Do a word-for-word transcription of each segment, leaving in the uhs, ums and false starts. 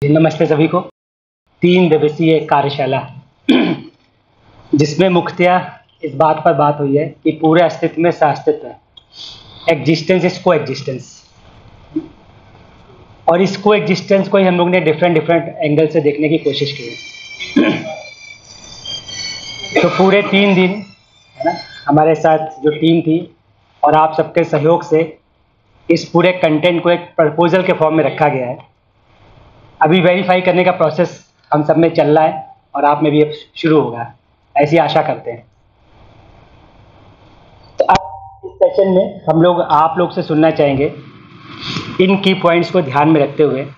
नमस्ते सभी को। तीन दिवसीय कार्यशाला जिसमें मुख्यतः इस बात पर बात हुई है कि पूरे अस्तित्व में सह-अस्तित्व है, एग्जिस्टेंस इज को एग्जिस्टेंस, और इस को एग्जिस्टेंस को ही हम लोग ने डिफरेंट डिफरेंट एंगल से देखने की कोशिश की है। तो पूरे तीन दिन है ना, हमारे साथ जो टीम थी और आप सबके सहयोग से इस पूरे कंटेंट को एक प्रपोजल के फॉर्म में रखा गया है। अभी वेरीफाई करने का प्रोसेस हम सब में चल रहा है और आप में भी अब शुरू होगा, ऐसी आशा करते हैं। तो अब इस सेशन में हम लोग आप लोग से सुनना चाहेंगे इन की पॉइंट्स को ध्यान में रखते हुए।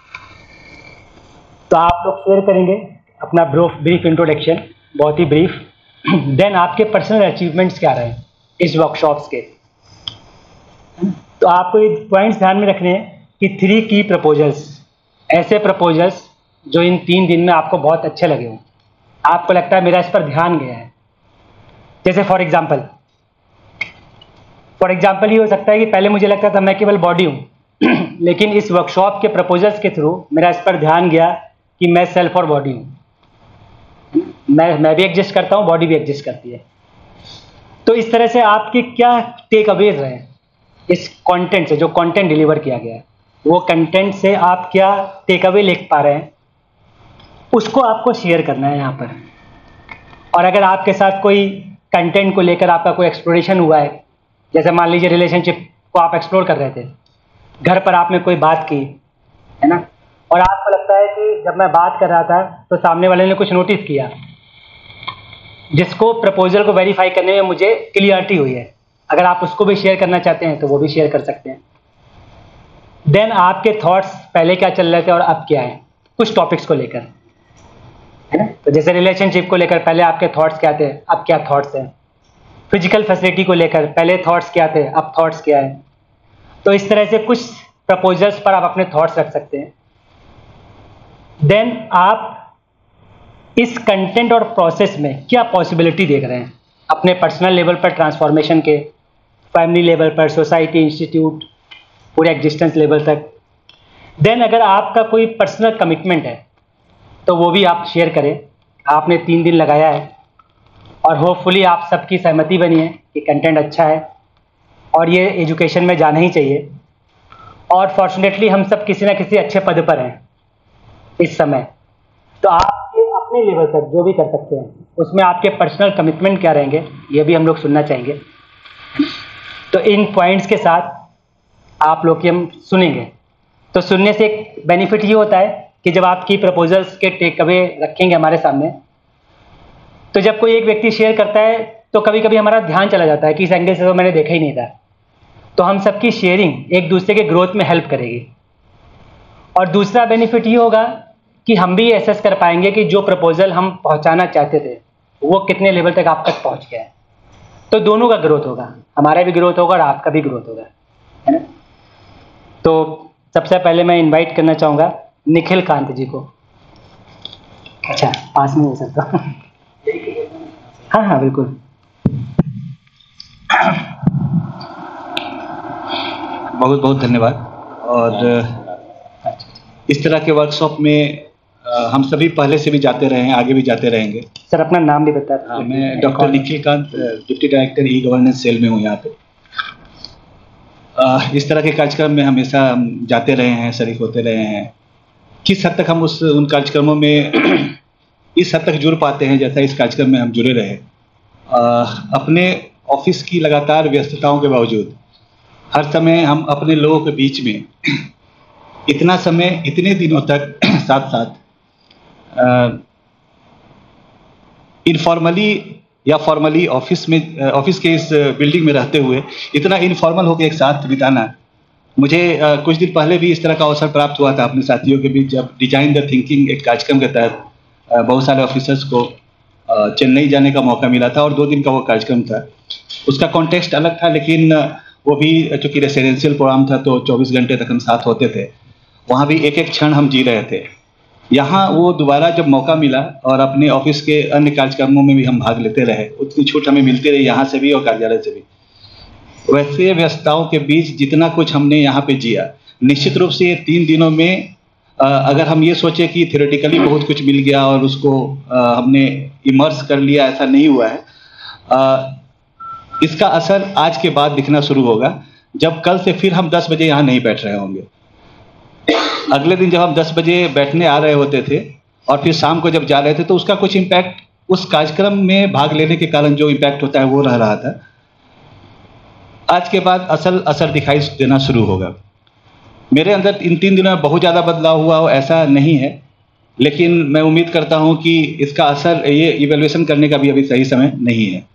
तो आप लोग शेयर करेंगे अपना ब्रीफ इंट्रोडक्शन, बहुत ही ब्रीफ। देन आपके पर्सनल अचीवमेंट्स क्या रहे इस वर्कशॉप्स के। तो आपको ये पॉइंट्स ध्यान में रखने हैं कि थ्री की प्रपोजल्स, ऐसे प्रपोजल्स जो इन तीन दिन में आपको बहुत अच्छे लगे हों, आपको लगता है मेरा इस पर ध्यान गया है। जैसे फॉर एग्जांपल फॉर एग्जांपल ये हो सकता है कि पहले मुझे लगता था मैं केवल बॉडी हूँ लेकिन इस वर्कशॉप के प्रपोजल्स के थ्रू मेरा इस पर ध्यान गया कि मैं सेल्फ और बॉडी हूँ, मैं मैं भी एग्जिस्ट करता हूँ, बॉडी भी एग्जिस्ट करती है। तो इस तरह से आपके क्या टेक अवेज रहे इस कंटेंट से, जो कंटेंट डिलीवर किया गया है, वो कंटेंट से आप क्या टेक अवे लिख पा रहे हैं, उसको आपको शेयर करना है यहाँ पर। और अगर आपके साथ कोई कंटेंट को लेकर आपका कोई एक्सप्लोरेशन हुआ है, जैसे मान लीजिए रिलेशनशिप को आप एक्सप्लोर कर रहे थे, घर पर आपने कोई बात की है ना, और आपको लगता है कि जब मैं बात कर रहा था तो सामने वाले ने कुछ नोटिस किया, जिसको प्रपोजल को वेरीफाई करने में मुझे क्लियरिटी हुई है। अगर आप उसको भी शेयर करना चाहते हैं तो वो भी शेयर कर सकते हैं। देन आपके थॉट्स पहले क्या चल रहे थे और अब क्या है, कुछ टॉपिक्स को लेकर, है ना। तो जैसे रिलेशनशिप को लेकर पहले आपके थॉट्स क्या थे, अब क्या थॉट्स हैं। फिजिकल फैसिलिटी को लेकर पहले थॉट्स क्या थे, अब थॉट्स क्या है। तो इस तरह से कुछ प्रपोजल्स पर आप अपने थॉट्स रख सकते हैं। देन आप इस कंटेंट और प्रोसेस में क्या पॉसिबिलिटी देख रहे हैं, अपने पर्सनल लेवल पर ट्रांसफॉर्मेशन के, फैमिली लेवल पर, सोसाइटी, इंस्टीट्यूट, पूरे एग्जिस्टेंस लेवल तक। देन अगर आपका कोई पर्सनल कमिटमेंट है तो वो भी आप शेयर करें। आपने तीन दिन लगाया है और होपफुली आप सबकी सहमति बनी है कि कंटेंट अच्छा है और ये एजुकेशन में जाना ही चाहिए। और फॉर्चुनेटली हम सब किसी ना किसी अच्छे पद पर हैं इस समय। तो आपके अपने लेवल तक जो भी कर सकते हैं उसमें आपके पर्सनल कमिटमेंट क्या रहेंगे, ये भी हम लोग सुनना चाहेंगे। तो इन पॉइंट्स के साथ आप लोग की हम सुनेंगे। तो सुनने से एक बेनिफिट ये होता है कि जब आपकी प्रपोजल्स के टेक अवे रखेंगे हमारे सामने, तो जब कोई एक व्यक्ति शेयर करता है तो कभी कभी हमारा ध्यान चला जाता है कि इस एंगल से तो मैंने देखा ही नहीं था। तो हम सबकी शेयरिंग एक दूसरे के ग्रोथ में हेल्प करेगी। और दूसरा बेनिफिट ये होगा कि हम भी एसेस कर पाएंगे कि जो प्रपोजल हम पहुंचाना चाहते थे वो कितने लेवल तक आप तक पहुंच गया है। तो दोनों का ग्रोथ होगा, हमारा भी ग्रोथ होगा और आपका भी ग्रोथ होगा, है ना। तो सबसे पहले मैं इनवाइट करना चाहूँगा निखिल कांत जी को। अच्छा, पास में हो सकता हूँ? हाँ हाँ बिल्कुल। बहुत बहुत धन्यवाद। और इस तरह के वर्कशॉप में हम सभी पहले से भी जाते रहे हैं, आगे भी जाते रहेंगे। सर अपना नाम भी बता दें। मैं doctor Nikhil Kant, deputy director e governance cell में हूँ यहाँ पे। इस तरह के कार्यक्रम में हमेशा हम जाते रहे हैं, शरीक होते रहे हैं। किस हद तक हम उस उन कार्यक्रमों में इस हद तक जुड़ पाते हैं जैसा इस कार्यक्रम में हम जुड़े रहे। अपने ऑफिस की लगातार व्यस्तताओं के बावजूद हर समय हम अपने लोगों के बीच में इतना समय, इतने दिनों तक साथ साथ इनफॉर्मली या फॉर्मली ऑफिस में, ऑफिस के इस बिल्डिंग में रहते हुए इतना इनफॉर्मल होकर एक साथ बिताना, मुझे uh, कुछ दिन पहले भी इस तरह का अवसर प्राप्त हुआ था अपने साथियों के बीच, जब डिजाइन द थिंकिंग एक कार्यक्रम के तहत uh, बहुत सारे ऑफिसर्स को uh, चेन्नई जाने का मौका मिला था और दो दिन का वो कार्यक्रम था। उसका कॉन्टेक्स्ट अलग था, लेकिन uh, वो भी चूँकि रेसिडेंशियल प्रोग्राम था तो चौबीस घंटे तक हम साथ होते थे। वहाँ भी एक एक क्षण हम जी रहे थे। यहाँ वो दोबारा जब मौका मिला और अपने ऑफिस के अन्य कार्यक्रमों में भी हम भाग लेते रहे, उतनी छूट हमें मिलती रही यहाँ से भी और कार्यालय से भी। वैसे व्यस्तताओं के बीच जितना कुछ हमने यहाँ पे जिया, निश्चित रूप से ये तीन दिनों में अगर हम ये सोचे कि थियोरेटिकली बहुत कुछ मिल गया और उसको हमने इमर्स कर लिया, ऐसा नहीं हुआ है। इसका असर आज के बाद दिखना शुरू होगा, जब कल से फिर हम दस बजे यहाँ नहीं बैठ रहे होंगे। अगले दिन जब हम दस बजे बैठने आ रहे होते थे और फिर शाम को जब जा रहे थे, तो उसका कुछ इम्पैक्ट उस कार्यक्रम में भाग लेने के कारण जो इम्पैक्ट होता है वो रह रहा था। आज के बाद असल असर दिखाई देना शुरू होगा। मेरे अंदर इन तीन दिनों में बहुत ज़्यादा बदलाव हुआ हो ऐसा नहीं है, लेकिन मैं उम्मीद करता हूं कि इसका असर, ये इवैल्यूएशन करने का भी अभी सही समय नहीं है।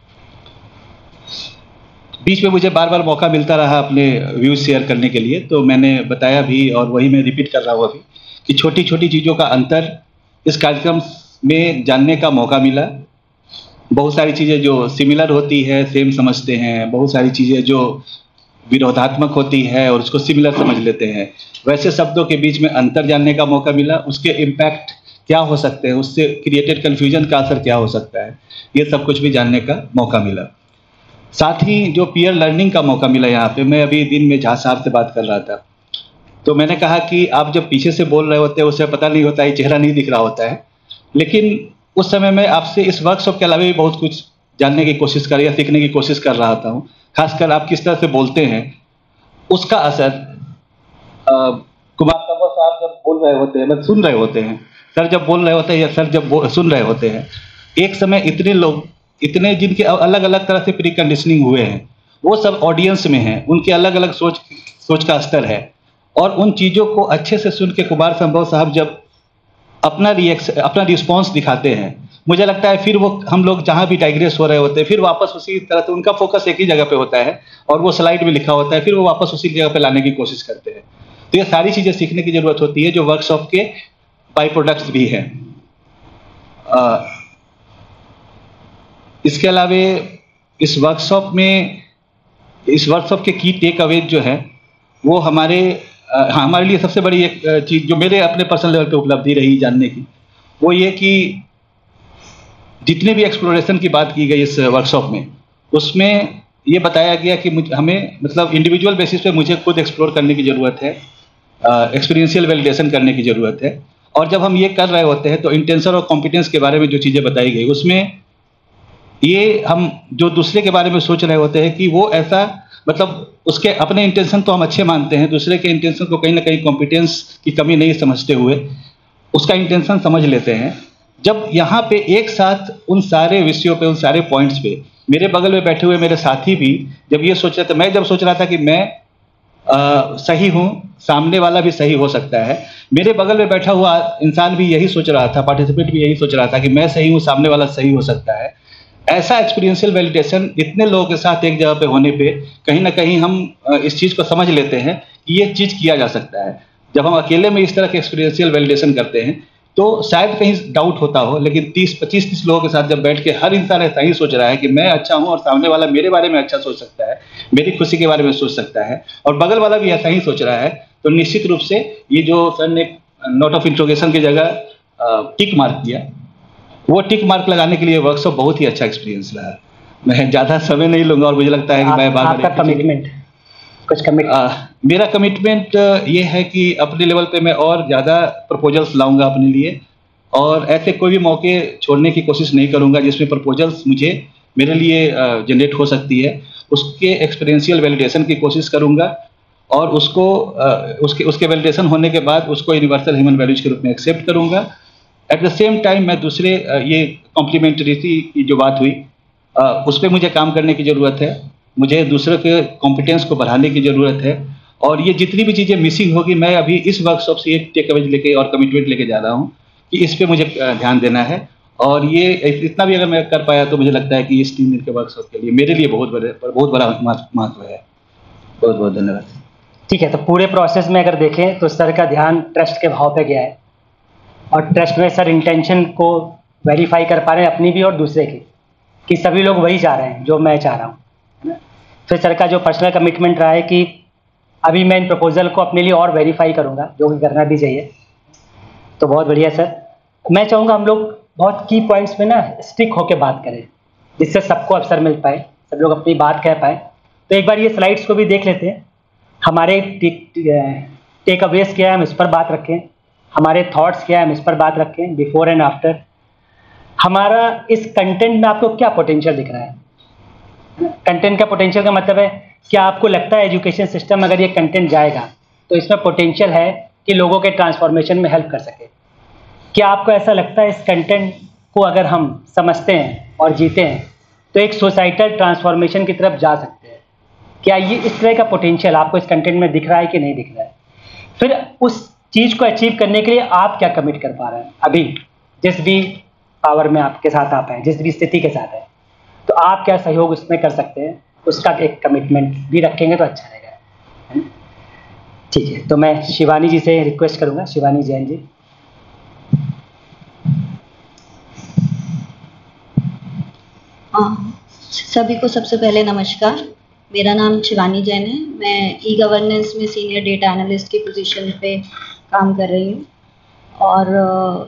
बीच में मुझे बार बार मौका मिलता रहा अपने व्यूज शेयर करने के लिए, तो मैंने बताया भी और वही मैं रिपीट कर रहा हूँ अभी कि छोटी छोटी चीज़ों का अंतर इस कार्यक्रम में जानने का मौका मिला। बहुत सारी चीज़ें जो सिमिलर होती है सेम समझते हैं, बहुत सारी चीज़ें जो विरोधात्मक होती है और उसको सिमिलर समझ लेते हैं। वैसे शब्दों के बीच में अंतर जानने का मौका मिला, उसके इम्पैक्ट क्या हो सकते हैं, उससे क्रिएटेड कन्फ्यूजन का असर क्या हो सकता है, ये सब कुछ भी जानने का मौका मिला। साथ ही जो पीयर लर्निंग का मौका मिला यहाँ पे, मैं अभी दिन में झा साहब से बात कर रहा था, तो मैंने कहा कि आप जब पीछे से बोल रहे होते हैं उससे पता नहीं होता है, चेहरा नहीं दिख रहा होता है, लेकिन उस समय मैं आपसे इस वर्कशॉप के अलावा भी बहुत कुछ जानने की कोशिश कर या सीखने की कोशिश कर रहा था हूँ। खासकर आप किस तरह से बोलते हैं उसका असर कुमार संभव साहब जब बोल रहे होते हैं, मतलब सुन रहे होते हैं, सर जब बोल रहे होते हैं या सर जब सुन रहे होते हैं, एक समय इतने लोग, इतने जिनके अलग अलग तरह से प्री कंडीशनिंग हुए हैं, वो सब ऑडियंस में हैं, उनके अलग अलग सोच सोच का स्तर है, और उन चीज़ों को अच्छे से सुन के कुमार संभव साहब जब अपना रिएक्शन, अपना रिस्पॉन्स दिखाते हैं, मुझे लगता है फिर वो हम लोग जहाँ भी डाइग्रेस हो रहे होते हैं, फिर वापस उसी तरह से उनका फोकस एक ही जगह पे होता है और वो स्लाइड में लिखा होता है, फिर वो वापस उसी जगह पे लाने की कोशिश करते हैं। तो ये सारी चीज़ें सीखने की ज़रूरत होती है जो वर्कशॉप के बाई प्रोडक्ट्स भी हैं। इसके अलावा इस वर्कशॉप में, इस वर्कशॉप के की टेक अवेज जो है वो हमारे हाँ, हमारे लिए सबसे बड़ी एक चीज़ जो मेरे अपने पर्सनल लेवल पे उपलब्धि रही जानने की, वो ये कि जितने भी एक्सप्लोरेशन की बात की गई इस वर्कशॉप में, उसमें ये बताया गया कि मुझे हमें मतलब इंडिविजुअल बेसिस पे मुझे खुद एक्सप्लोर करने की ज़रूरत है, एक्सपीरियंशियल वैलिडेशन करने की ज़रूरत है। और जब हम ये कर रहे होते हैं तो इंटेंशन और कॉम्पिटेंस के बारे में जो चीज़ें बताई गई, उसमें ये हम जो दूसरे के बारे में सोच रहे होते हैं कि वो ऐसा, मतलब उसके अपने इंटेंशन तो हम अच्छे मानते हैं, दूसरे के इंटेंशन को कहीं ना कहीं कॉम्पिटेंस की कमी नहीं समझते हुए उसका इंटेंशन समझ लेते हैं। जब यहाँ पे एक साथ उन सारे विषयों पे, उन सारे पॉइंट्स पे मेरे बगल में बैठे हुए मेरे साथी भी जब ये सोच रहे थे, मैं जब सोच रहा था कि मैं आ, सही हूँ, सामने वाला भी सही हो सकता है, मेरे बगल में बैठा हुआ इंसान भी यही सोच रहा था, पार्टिसिपेंट भी यही सोच रहा था कि मैं सही हूँ, सामने वाला सही हो सकता है। ऐसा एक्सपीरियंशियल वैलिडेशन इतने लोगों के साथ एक जगह पे होने पे कहीं ना कहीं हम इस चीज़ को समझ लेते हैं कि ये चीज़ किया जा सकता है। जब हम अकेले में इस तरह के एक्सपीरियंशियल वैलिडेशन करते हैं तो शायद कहीं डाउट होता हो, लेकिन तीस पच्चीस तीस लोगों के साथ जब बैठ के हर इंसान ऐसा ही सोच रहा है कि मैं अच्छा हूँ और सामने वाला मेरे बारे में अच्छा सोच सकता है, मेरी खुशी के बारे में सोच सकता है, और बगल वाला भी ऐसा ही सोच रहा है, तो निश्चित रूप से ये जो सर ने नोट ऑफ इंट्रोगेशन की जगह टिक मार्क किया, वो टिक मार्क लगाने के लिए वर्कशॉप बहुत ही अच्छा एक्सपीरियंस रहा। मैं ज़्यादा समय नहीं लूँगा और मुझे लगता है कि मैं बात आपका कमिटमेंट कुछ कमिट मेरा कमिटमेंट ये है कि अपने लेवल पे मैं और ज़्यादा प्रपोजल्स लाऊंगा अपने लिए, और ऐसे कोई भी मौके छोड़ने की कोशिश नहीं करूँगा जिसमें प्रपोजल्स मुझे मेरे लिए जनरेट हो सकती है, उसके एक्सपीरियंशियल वैलिडेशन की कोशिश करूँगा, और उसको उसके उसके वैलिडेशन होने के बाद उसको यूनिवर्सल ह्यूमन वैल्यूज के रूप में एक्सेप्ट करूँगा। एट द सेम टाइम मैं दूसरे ये कॉम्प्लीमेंटरिटी की जो बात हुई उस पर मुझे काम करने की ज़रूरत है, मुझे दूसरों के कॉम्पिटेंस को बढ़ाने की ज़रूरत है, और ये जितनी भी चीज़ें मिसिंग होगी मैं अभी इस वर्कशॉप से एक टेक अवेज लेके और कमिटमेंट लेके जा रहा हूँ कि इस पे मुझे ध्यान देना है, और ये इतना भी अगर मैं कर पाया तो मुझे लगता है कि इस तीन दिन के वर्कशॉप के लिए मेरे लिए बहुत बड़े बहुत बड़ा महत्व है। बहुत बहुत धन्यवाद। ठीक है, तो पूरे प्रोसेस में अगर देखें तो सर का ध्यान ट्रस्ट के भाव पे गया है, और ट्रस्ट में सर इंटेंशन को वेरीफाई कर पा रहे हैं अपनी भी और दूसरे की, कि सभी लोग वही चाह रहे हैं जो मैं चाह रहा हूँ, है ना। फिर सर का जो पर्सनल कमिटमेंट रहा है कि अभी मैं इन प्रपोजल को अपने लिए और वेरीफाई करूँगा, जो कि करना भी चाहिए, तो बहुत बढ़िया सर। मैं चाहूँगा हम लोग बहुत की पॉइंट्स पे ना स्टिक होकर बात करें, जिससे सबको अवसर मिल पाए, सब लोग अपनी बात कह पाए। तो एक बार ये स्लाइड्स को भी देख लेते हैं, हमारे टेक अवेज क्या है हम इस पर बात रखें, हमारे थॉट्स क्या है, हम इस पर बात रखें, बिफोर एंड आफ्टर। हमारा इस कंटेंट में आपको क्या पोटेंशियल दिख रहा है? कंटेंट का पोटेंशियल का मतलब है, क्या आपको लगता है एजुकेशन सिस्टम में अगर ये कंटेंट जाएगा तो इसमें पोटेंशियल है कि लोगों के ट्रांसफॉर्मेशन में हेल्प कर सके? क्या आपको ऐसा लगता है इस कंटेंट को अगर हम समझते हैं और जीते हैं तो एक सोसाइटल ट्रांसफॉर्मेशन की तरफ जा सकते हैं? क्या ये इस तरह का पोटेंशियल आपको इस कंटेंट में दिख रहा है कि नहीं दिख रहा है? फिर उस चीज़ को अचीव करने के लिए आप क्या कमिट कर पा रहे हैं अभी, जिस भी पावर में आपके साथ आप हैं, जिस भी स्थिति के साथ है, तो आप क्या सहयोग उसमें कर सकते हैं, उसका एक कमिटमेंट भी रखेंगे तो अच्छा रहेगा, है ना? ठीक है, तो मैं शिवानी जी से रिक्वेस्ट करूंगा, शिवानी जैन जी। हाँ, सभी को सबसे पहले नमस्कार। मेरा नाम शिवानी जैन है। मैं ई गवर्नेंस में सीनियर डेटा एनालिस्ट की पोजीशन पे काम कर रही हूँ और uh,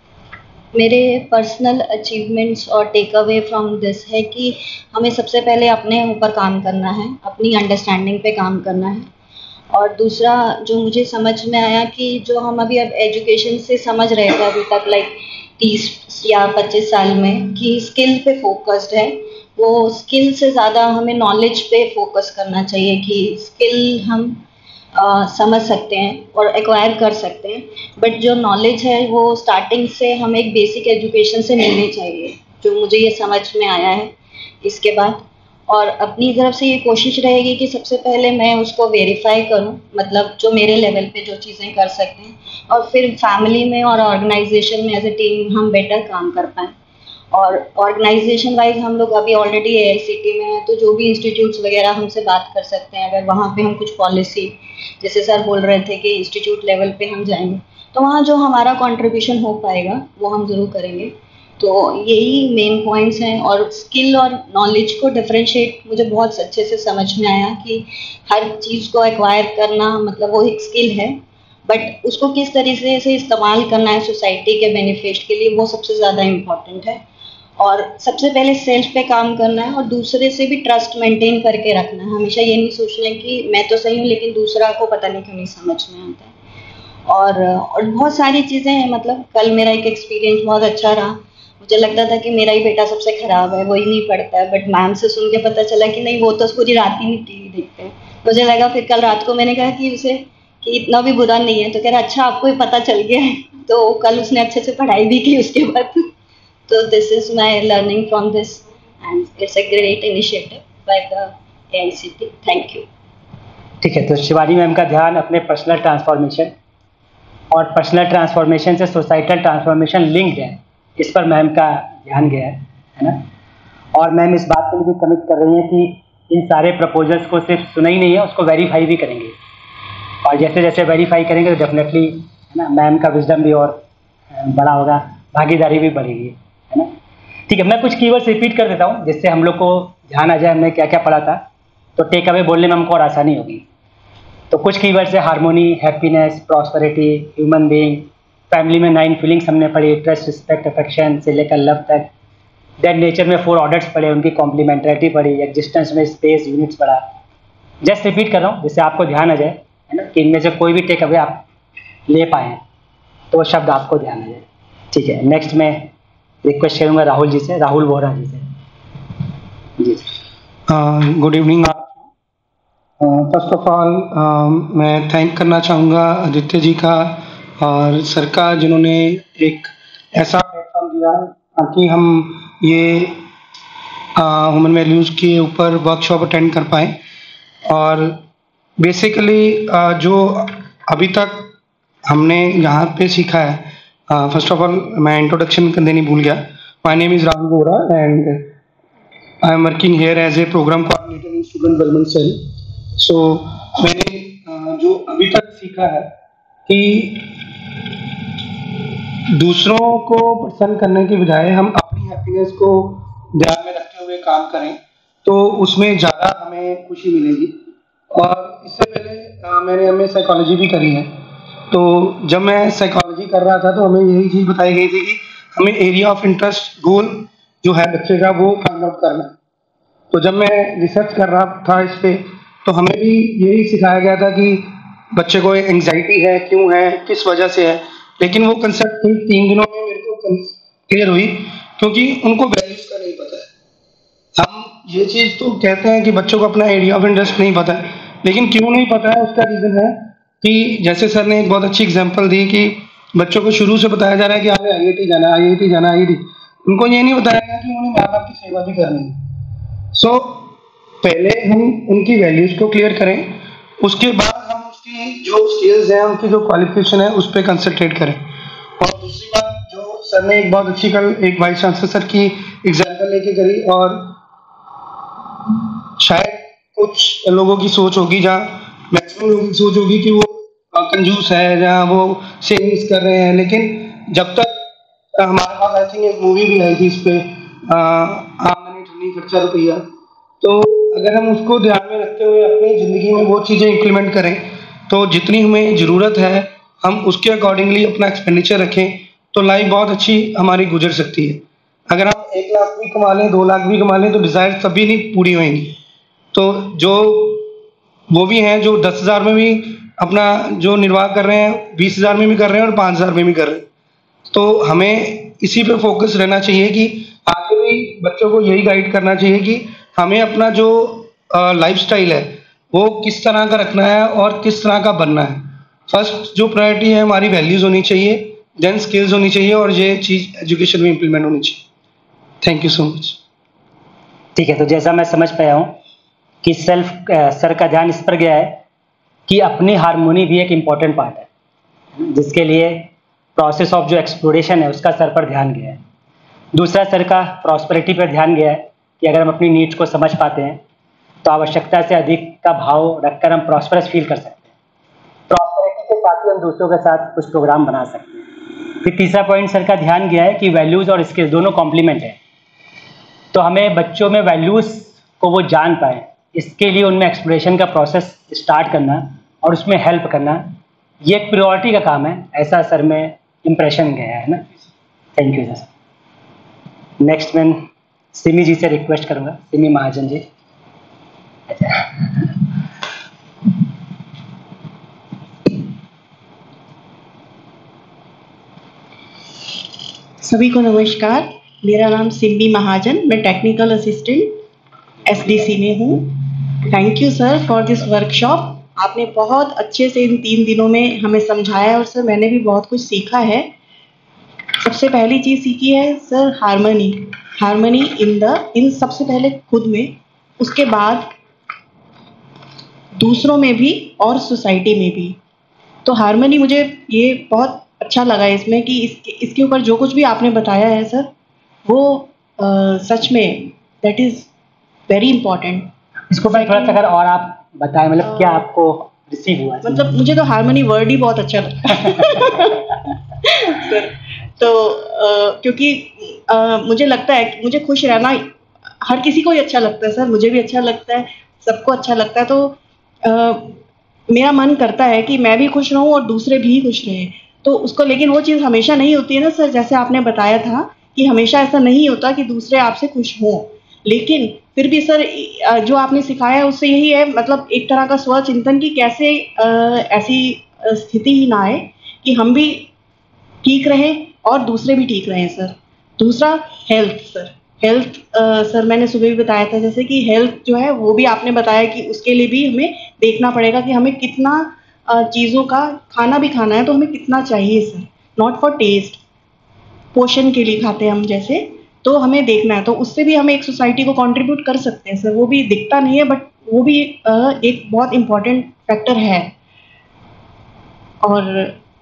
मेरे पर्सनल अचीवमेंट्स और टेक अवे फ्रॉम दिस है कि हमें सबसे पहले अपने ऊपर काम करना है, अपनी अंडरस्टैंडिंग पे काम करना है। और दूसरा जो मुझे समझ में आया कि जो हम अभी अब एजुकेशन से समझ रहे थे अभी तक, लाइक तीस या पच्चीस साल में, कि स्किल पे फोकस्ड है, वो स्किल से ज़्यादा हमें नॉलेज पे फोकस करना चाहिए कि स्किल हम आ, समझ सकते हैं और एक्वायर कर सकते हैं, बट जो नॉलेज है वो स्टार्टिंग से हमें एक बेसिक एजुकेशन से मिलनी चाहिए, जो मुझे ये समझ में आया है इसके बाद। और अपनी तरफ से ये कोशिश रहेगी कि सबसे पहले मैं उसको वेरीफाई करूं, मतलब जो मेरे लेवल पे जो चीज़ें कर सकते हैं, और फिर फैमिली में और ऑर्गेनाइजेशन में एज ए टीम हम बेटर काम कर पाएँ। और ऑर्गेनाइजेशन वाइज हम लोग अभी already A I C T में हैं, तो जो भी इंस्टीट्यूट्स वगैरह हमसे बात कर सकते हैं, अगर वहाँ पे हम कुछ पॉलिसी, जैसे सर बोल रहे थे कि इंस्टीट्यूट लेवल पे हम जाएंगे, तो वहाँ जो हमारा कंट्रीब्यूशन हो पाएगा वो हम ज़रूर करेंगे। तो यही मेन पॉइंट्स हैं। और स्किल और नॉलेज को डिफरेंशिएट मुझे बहुत अच्छे से समझ में आया कि हर चीज़ को एक्वायर करना मतलब वो एक स्किल है, बट उसको किस तरीके से इस्तेमाल करना है सोसाइटी के बेनिफिट के लिए, वो सबसे ज़्यादा इम्पॉर्टेंट है। और सबसे पहले सेल्फ पे काम करना है और दूसरे से भी ट्रस्ट मेंटेन करके रखना है। हमेशा ये नहीं सोचना है कि मैं तो सही हूँ लेकिन दूसरा को पता नहीं क्यों नहीं समझ में आता है। और और बहुत सारी चीज़ें हैं, मतलब कल मेरा एक एक्सपीरियंस बहुत अच्छा रहा। मुझे लगता था कि मेरा ही बेटा सबसे ख़राब है, वो ही नहीं पढ़ता है, बट मैम से सुन के पता चला कि नहीं, वो तो पूरी रात ही नहीं टीवी देखते हैं। मुझे लगा, फिर कल रात को मैंने कहा कि उसे कि इतना भी बुरा नहीं है, तो कह रहा अच्छा आपको ही पता चल गया है। तो कल उसने अच्छे से पढ़ाई भी की उसके बाद। तो this is my learning from this and it's a great initiative by the A I C T. Thank you. ठीक है, तो शिवानी मैम का ध्यान अपने पर्सनल ट्रांसफॉर्मेशन और पर्सनल ट्रांसफॉर्मेशन से सोसाइटल ट्रांसफॉर्मेशन लिंक्ड है, इस पर मैम का ध्यान गया है, है ना? और मैम इस बात के लिए भी कमिट कर रही हैं कि इन सारे प्रपोजल्स को सिर्फ सुना ही नहीं है, उसको वेरीफाई भी करेंगे। और जैसे जैसे वेरीफाई करेंगे तो डेफिनेटली, है ना, मैम का विजडम भी और बड़ा होगा, भागीदारी भी बढ़ेगी, है ना? ठीक है, मैं कुछ कीवर्ड्स रिपीट कर देता हूँ जिससे हम लोग को ध्यान आ जाए हमने क्या क्या पढ़ा था, तो टेक अवे बोलने में हमको और आसानी होगी। तो कुछ कीवर्ड्स है: harmony, happiness, prosperity, human being. Family में नाइन फीलिंग्स हमने पढ़ी, ट्रस्ट, रिस्पेक्ट, अफेक्शन से लेकर लव तक। देन नेचर में फोर ऑर्डर्स पढ़े, उनकी कॉम्प्लीमेंटरिटी पढ़ी। एग्जिस्टेंस में स्पेस यूनिट्स पढ़ा। जस्ट रिपीट कर रहा हूँ जिससे आपको ध्यान आ जाए, है ना, कि इनमें से कोई भी टेक अवे आप ले पाएँ तो वो शब्द आपको ध्यान आ जाए। ठीक है, नेक्स्ट मैं रिक्वेस्ट करूँगा राहुल जी से, राहुल बोहरा जी से। जी good evening. First of all मैं थैंक करना चाहूँगा आदित्य जी का और सर का, जिन्होंने एक ऐसा प्लेटफॉर्म दिया ताकि हम ये ह्यूमन वैल्यूज़ के ऊपर वर्कशॉप अटेंड कर पाएँ। और बेसिकली uh, जो अभी तक हमने यहाँ पे सीखा है, फर्स्ट ऑफ ऑल मैं इंट्रोडक्शन कर देनी भूल गया। My name is Rahul Bohra and I am working here as a programme coordinator in student development cell. So मैंने uh, जो अभी तक सीखा है कि दूसरों को पसंद करने की बजाय हम अपनी हैप्पीनेस को ध्यान में रखते हुए काम करें तो उसमें ज़्यादा हमें खुशी मिलेगी। और इससे पहले uh, मैंने एम ए साइकोलॉजी भी करी है, तो जब मैं साइकोलॉजी कर रहा था तो हमें यही चीज़ बताई गई थी कि हमें एरिया ऑफ इंटरेस्ट गोल जो है बच्चे का वो फाइंड आउट करना। तो जब मैं रिसर्च कर रहा था इस पे तो हमें भी यही सिखाया गया था कि बच्चे को एंग्जाइटी है, क्यों है, किस वजह से है, लेकिन वो कंसेप्ट इन तीन दिनों में मेरे को क्लियर हुई, क्योंकि उनको वैल्यूज का नहीं पता है। हम ये चीज़ तो कहते हैं कि बच्चों को अपना एरिया ऑफ इंटरेस्ट नहीं पता है, लेकिन क्यों नहीं पता है उसका रीज़न है कि जैसे सर ने एक बहुत अच्छी एग्जांपल दी कि बच्चों को शुरू से बताया जा रहा है कि आपने आई आई टी जाना, आई आई टी जाना, आई आई टी, उनको ये नहीं बताया गया कि उन्हें माँ बाप की सेवा भी करनी है। सो so, पहले हम उनकी वैल्यूज को क्लियर करें, उसके बाद हम उसकी जो स्किल्स हैं, उनकी जो क्वालिफिकेशन है, उस पर कंसंट्रेट करें। और दूसरी बात जो सर ने एक बहुत अच्छी कल एक वाइस चांसलर सर की एग्जाम्पल लेके करी, और शायद कुछ लोगों की सोच होगी, जहाँ मैक्सिमम लोगों की सोच होगी कि वो कंजूस है, जहाँ वो सेविंग्स कर रहे हैं, लेकिन जब तक हमारे पास आई थिंक एक मूवी भी आई थी इस पे, आमदनी ठन्नी खर्चा रुपया, तो अगर हम उसको ध्यान में रखते हुए अपनी ज़िंदगी में वो चीज़ें इम्प्लीमेंट करें, तो जितनी हमें ज़रूरत है हम उसके अकॉर्डिंगली अपना एक्सपेंडिचर रखें, तो लाइफ बहुत अच्छी हमारी गुजर सकती है। अगर हम एक लाख भी कमा लें, दो लाख भी कमा लें, तो डिज़ायर तभी नहीं पूरी होंगी। तो जो वो भी हैं जो दस हज़ार में भी अपना जो निर्वाह कर रहे हैं, बीस हज़ार में भी कर रहे हैं और पाँच हज़ार में भी कर रहे हैं, तो हमें इसी पे फोकस रहना चाहिए कि आगे भी बच्चों को यही गाइड करना चाहिए कि हमें अपना जो लाइफस्टाइल है वो किस तरह का रखना है और किस तरह का बनना है। फर्स्ट जो प्रायोरिटी है हमारी वैल्यूज होनी चाहिए, देन स्किल्स होनी चाहिए, और ये चीज़ एजुकेशन में इम्प्लीमेंट होनी चाहिए। Thank you so much. ठीक है, तो जैसा मैं समझ पाया हूँ कि सेल्फ सर का ध्यान इस पर गया है कि अपनी हारमोनी भी एक इम्पॉर्टेंट पार्ट है, जिसके लिए प्रोसेस ऑफ जो एक्सप्लोरेशन है उसका सर पर ध्यान गया है। दूसरा सर का प्रॉस्पेरिटी पर ध्यान गया है कि अगर हम अपनी नीड्स को समझ पाते हैं तो आवश्यकता से अधिक का भाव रखकर हम प्रॉस्परस फील कर सकते हैं। प्रॉस्पेरिटी के साथ ही हम दूसरों के साथ कुछ प्रोग्राम बना सकते हैं। फिर तीसरा पॉइंट सर का ध्यान गया है कि वैल्यूज़ और स्किल्स दोनों कॉम्प्लीमेंट है, तो हमें बच्चों में वैल्यूज़ को वो जान पाए, इसके लिए उनमें एक्सप्लोरेशन का प्रोसेस स्टार्ट करना और उसमें हेल्प करना, ये एक प्रायोरिटी का काम है, ऐसा सर में इम्प्रेशन गया है ना। Thank you sir. नेक्स्ट मैं सिमी जी से रिक्वेस्ट करूँगा, सिमी महाजन जी। अच्छा, सभी को नमस्कार। मेरा नाम सिमी महाजन, मैं technical assistant S D C में हूँ। Thank you sir for this workshop. आपने बहुत अच्छे से इन तीन दिनों में हमें समझाया और सर मैंने भी बहुत कुछ सीखा है। सबसे पहली चीज़ सीखी है sir harmony, harmony in the इन सबसे पहले खुद में, उसके बाद दूसरों में भी और सोसाइटी में भी। तो हार्मनी मुझे ये बहुत अच्छा लगा इसमें कि इसके इसके ऊपर जो कुछ भी आपने बताया है सर, वो आ, सच में दैट इज़ वेरी इम्पॉर्टेंट। इसको मैं थोड़ा सा अगर और आप बताएं, मतलब क्या आपको रिसीव हुआ? मतलब मुझे तो हार्मनी वर्ड ही बहुत अच्छा लगता है सर। तो आ, क्योंकि आ, मुझे लगता है कि मुझे खुश रहना हर किसी को ही अच्छा लगता है सर, मुझे भी अच्छा लगता है, सबको अच्छा लगता है। तो आ, मेरा मन करता है कि मैं भी खुश रहूं और दूसरे भी खुश रहें। तो उसको, लेकिन वो चीज़ हमेशा नहीं होती है ना सर, जैसे आपने बताया था कि हमेशा ऐसा नहीं होता कि दूसरे आपसे खुश हों। लेकिन फिर भी सर जो आपने सिखाया है उससे यही है, मतलब एक तरह का स्वचिंतन की कैसे ऐसी स्थिति ही ना आए कि हम भी ठीक रहें और दूसरे भी ठीक रहें सर। दूसरा हेल्थ सर, हेल्थ सर मैंने सुबह भी बताया था जैसे कि हेल्थ जो है वो भी आपने बताया कि उसके लिए भी हमें देखना पड़ेगा कि हमें कितना चीज़ों का खाना भी खाना है तो हमें कितना चाहिए सर, नॉट फॉर टेस्ट, पोषण के लिए खाते हैं हम जैसे, तो हमें देखना है। तो उससे भी हम एक सोसाइटी को कंट्रीब्यूट कर सकते हैं सर। वो भी दिखता नहीं है बट वो भी एक बहुत इम्पोर्टेंट फैक्टर है। और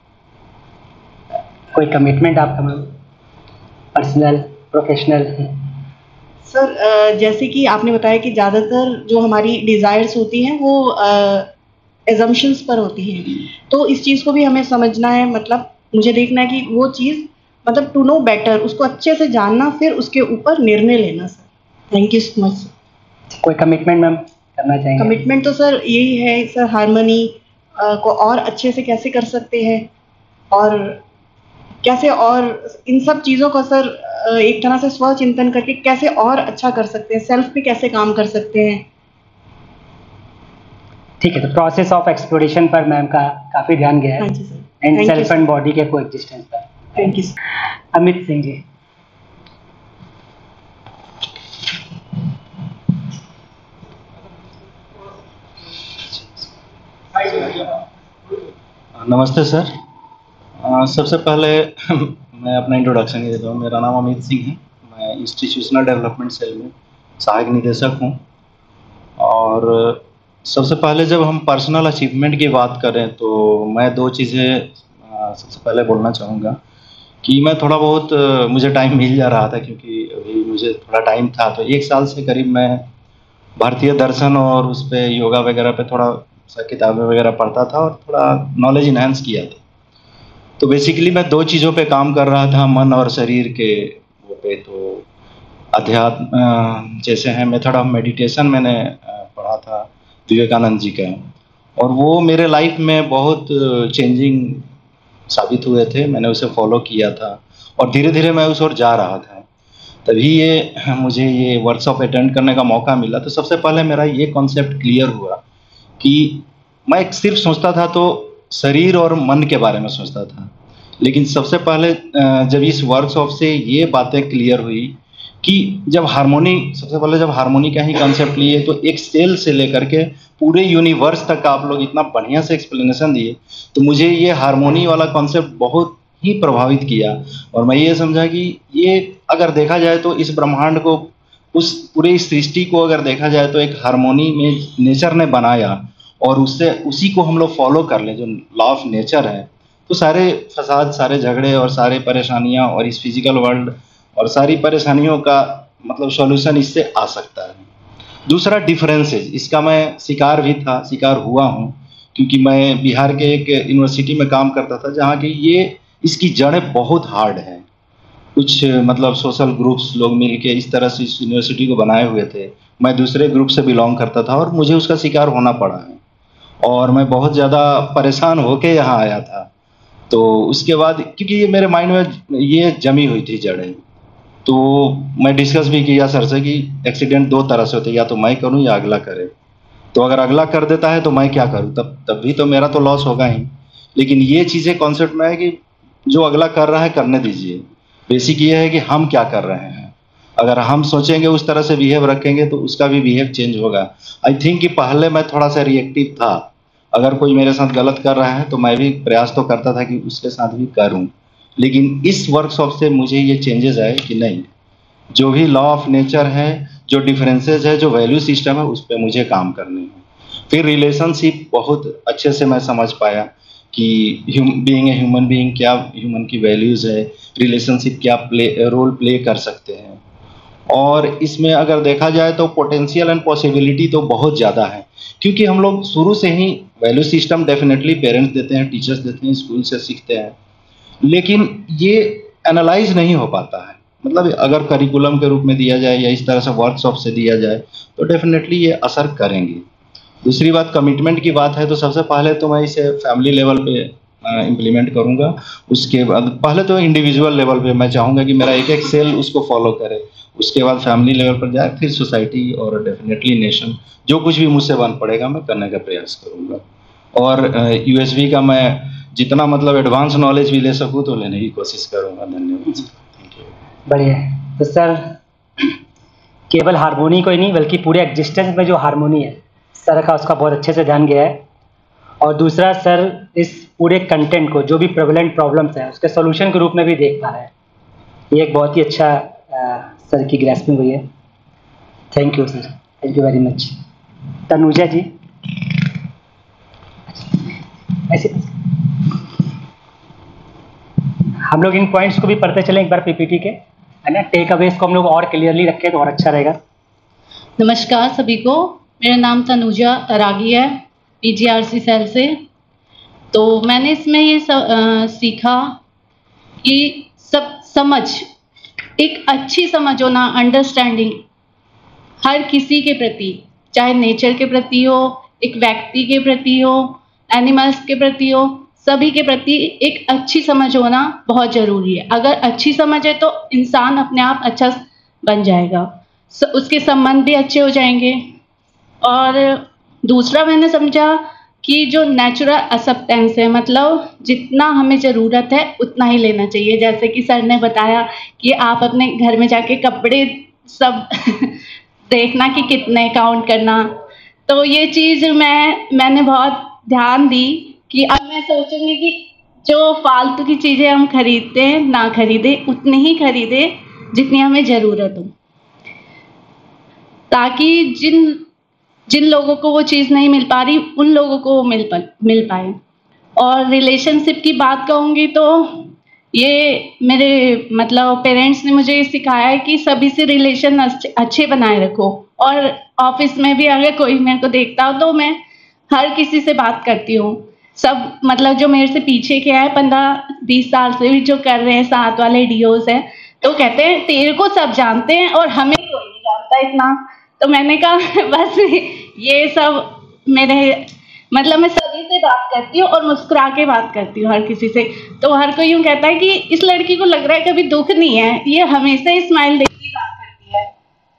कोई कमिटमेंट आपका मैम, पर्सनल प्रोफेशनल? सर जैसे कि आपने बताया कि ज़्यादातर जो हमारी डिज़ायर्स होती हैं वो एजम्पशंस पर होती हैं, तो इस चीज़ को भी हमें समझना है। मतलब मुझे देखना है कि वो चीज़, मतलब टू नो बेटर, उसको अच्छे से जानना, फिर उसके ऊपर निर्णय लेना sir. Thank you so much. कोई कमिटमेंट मैम करना चाहेंगे? कमिटमेंट तो सर यही है सर, हार्मनी को और अच्छे से कैसे कर सकते हैं और कैसे, और इन सब चीज़ों को सर एक तरह से स्वचिंतन करके कैसे और अच्छा कर सकते हैं, सेल्फ पे कैसे काम कर सकते हैं। ठीक है, तो प्रोसेस ऑफ एक्सप्लोरेशन पर मैम का काफ़ी ध्यान गया है। हाँ जी sir. And Thank you, self and body के कोएग्जिस्टेंस पर। Thank you. अमित सिंह जी। नमस्ते सर। आ, सबसे पहले मैं अपना इंट्रोडक्शन ही देता हूँ। मेरा नाम अमित सिंह है। मैं इंस्टीट्यूशनल डेवलपमेंट सेल में सहायक निदेशक हूँ। और सबसे पहले जब हम पर्सनल अचीवमेंट की बात करें तो मैं दो चीज़ें सबसे पहले बोलना चाहूँगा कि मैं थोड़ा बहुत मुझे टाइम मिल जा रहा था, क्योंकि अभी मुझे थोड़ा टाइम था। तो एक साल से करीब मैं भारतीय दर्शन और उस पर योगा वगैरह पे थोड़ा सा किताबें वगैरह पढ़ता था और थोड़ा नॉलेज इन्हांस किया था। तो बेसिकली मैं दो चीज़ों पे काम कर रहा था, मन और शरीर के वो पे। तो अध्यात्म जैसे है मेथड ऑफ मेडिटेशन मैंने पढ़ा था विवेकानंद जी का, और वो मेरे लाइफ में बहुत चेंजिंग साबित हुए थे। मैंने उसे फॉलो किया था और धीरे धीरे मैं उस ओर जा रहा था। तभी ये मुझे ये वर्कशॉप अटेंड करने का मौका मिला। तो सबसे पहले मेरा ये कॉन्सेप्ट क्लियर हुआ कि मैं सिर्फ सोचता था तो शरीर और मन के बारे में सोचता था, लेकिन सबसे पहले जब इस वर्कशॉप से ये बातें क्लियर हुई कि जब हार्मोनी, सबसे पहले जब हार्मोनी का ही कॉन्सेप्ट लिए तो एक सेल से लेकर के पूरे यूनिवर्स तक का आप लोग इतना बढ़िया से एक्सप्लेनेशन दिए, तो मुझे ये हार्मोनी वाला कॉन्सेप्ट बहुत ही प्रभावित किया। और मैं ये समझा कि ये अगर देखा जाए तो इस ब्रह्मांड को, उस पूरे इस सृष्टि को अगर देखा जाए तो एक हार्मोनी में नेचर ने बनाया, और उससे उसी को हम लोग फॉलो कर लें जो लॉ ऑफ नेचर है, तो सारे फसाद, सारे झगड़े और सारे परेशानियां और इस फिजिकल वर्ल्ड और सारी परेशानियों का मतलब सॉल्यूशन इससे आ सकता है। दूसरा डिफरेंसेस, इसका मैं शिकार भी था, शिकार हुआ हूँ, क्योंकि मैं बिहार के एक यूनिवर्सिटी में काम करता था जहाँ की ये इसकी जड़ें बहुत हार्ड हैं। कुछ मतलब सोशल ग्रुप्स लोग मिलके इस तरह से इस यूनिवर्सिटी को बनाए हुए थे। मैं दूसरे ग्रुप से बिलोंग करता था और मुझे उसका शिकार होना पड़ा है, और मैं बहुत ज़्यादा परेशान होके यहाँ आया था। तो उसके बाद क्योंकि ये मेरे माइंड में ये जमी हुई थी जड़ें, तो मैं डिस्कस भी किया सर से कि एक्सीडेंट दो तरह से होते हैं, या तो मैं करूँ या अगला करे। तो अगर अगला कर देता है तो मैं क्या करूँ, तब तब भी तो मेरा तो लॉस होगा ही। लेकिन ये चीज़ें कॉन्सेप्ट में है कि जो अगला कर रहा है करने दीजिए। बेसिक ये है कि हम क्या कर रहे हैं। अगर हम सोचेंगे उस तरह से बिहेव रखेंगे तो उसका भी बिहेव चेंज होगा। आई थिंक कि पहले मैं थोड़ा सा रिएक्टिव था। अगर कोई मेरे साथ गलत कर रहा है तो मैं भी प्रयास तो करता था कि उसके साथ भी करूं। लेकिन इस वर्कशॉप से मुझे ये चेंजेस आए कि नहीं, जो भी लॉ ऑफ नेचर है, जो डिफरेंसेस है, जो वैल्यू सिस्टम है, उस पर मुझे काम करने हैं। फिर रिलेशनशिप बहुत अच्छे से मैं समझ पाया कि बीइंग ए ह्यूमन बीइंग क्या ह्यूमन की वैल्यूज़ है, रिलेशनशिप क्या प्ले रोल प्ले कर सकते हैं। और इसमें अगर देखा जाए तो पोटेंशियल एंड पॉसिबिलिटी तो बहुत ज़्यादा है, क्योंकि हम लोग शुरू से ही वैल्यू सिस्टम डेफिनेटली पेरेंट्स देते हैं, टीचर्स देते हैं, स्कूल से सीखते हैं, लेकिन ये एनालाइज नहीं हो पाता है। मतलब अगर करिकुलम के रूप में दिया जाए या इस तरह से वर्कशॉप से दिया जाए तो डेफिनेटली ये असर करेंगे। दूसरी बात कमिटमेंट की बात है, तो सबसे पहले तो मैं इसे फैमिली लेवल पे इम्प्लीमेंट करूँगा। उसके बाद पहले तो इंडिविजुअल लेवल पे मैं चाहूँगा कि मेरा एक एक सेल उसको फॉलो करे, उसके बाद फैमिली लेवल पर जाए, फिर सोसाइटी और डेफिनेटली नेशन। जो कुछ भी मुझसे बन पड़ेगा मैं करने का प्रयास करूँगा। और यूएसबी का मैं जितना मतलब एडवांस नॉलेज भी ले सकूँ तो लेने की कोशिश करूँगा। धन्यवाद। Thank you. बढ़िया। तो सर केवल हारमोनी को ही नहीं बल्कि पूरे एग्जिस्टेंस में जो हारमोनी है सर का, उसका बहुत अच्छे से ध्यान गया है। और दूसरा सर इस पूरे कंटेंट को जो भी प्रेवलेंट प्रॉब्लम्स हैं उसके सॉल्यूशन के रूप में भी देख पा रहे हैं। ये एक बहुत ही अच्छा आ, सर की ग्रैस्पिंग हुई है। Thank you sir, thank you very much. Tanuja ji ऐसे हम लोग इन पॉइंट्स को भी पढ़ते चलें एक बार पीपीटी के, है ना। टेक अवेज को हम लोग और क्लियरली रखें तो और अच्छा रहेगा। नमस्कार सभी को, मेरा नाम तनुजा तरागी है, पीजीआरसी सेल से। तो मैंने इसमें ये स, आ, सीखा कि सब समझ, एक अच्छी समझ होना, अंडरस्टैंडिंग हर किसी के प्रति, चाहे नेचर के प्रति हो, एक व्यक्ति के प्रति हो, एनिमल्स के प्रति हो, सभी के प्रति एक अच्छी समझ होना बहुत ज़रूरी है। अगर अच्छी समझ है तो इंसान अपने आप अच्छा बन जाएगा, उसके संबंध भी अच्छे हो जाएंगे। और दूसरा मैंने समझा कि जो नेचुरल एक्सेप्टेंस है, मतलब जितना हमें ज़रूरत है उतना ही लेना चाहिए। जैसे कि सर ने बताया कि आप अपने घर में जाके कपड़े सब देखना कि कितने काउंट करना, तो ये चीज़ मैं मैंने बहुत ध्यान दी कि अब मैं सोचूंगी कि जो फालतू की चीज़ें हम खरीदते हैं ना खरीदें, उतनी ही खरीदें जितनी हमें ज़रूरत हो, ताकि जिन जिन लोगों को वो चीज़ नहीं मिल पा रही उन लोगों को वो मिल पा मिल पाए। और रिलेशनशिप की बात कहूँगी तो ये मेरे मतलब पेरेंट्स ने मुझे सिखाया है कि सभी से रिलेशन अच्छे बनाए रखो। और ऑफिस में भी अगर कोई मेरे को देखता हो तो मैं हर किसी से बात करती हूँ। सब मतलब जो मेरे से पीछे के हैं पंद्रह बीस साल से भी जो कर रहे हैं, साथ वाले डीओज हैं, तो कहते हैं तेरे को सब जानते हैं और हमें कोई नहीं जानता इतना। तो मैंने कहा बस ये सब मेरे मतलब मैं सभी से बात करती हूँ और मुस्कुरा के बात करती हूँ हर किसी से। तो हर कोई यूँ कहता है कि इस लड़की को लग रहा है कभी दुख नहीं है, ये हमेशा ही स्माइल देके ही बात करती है।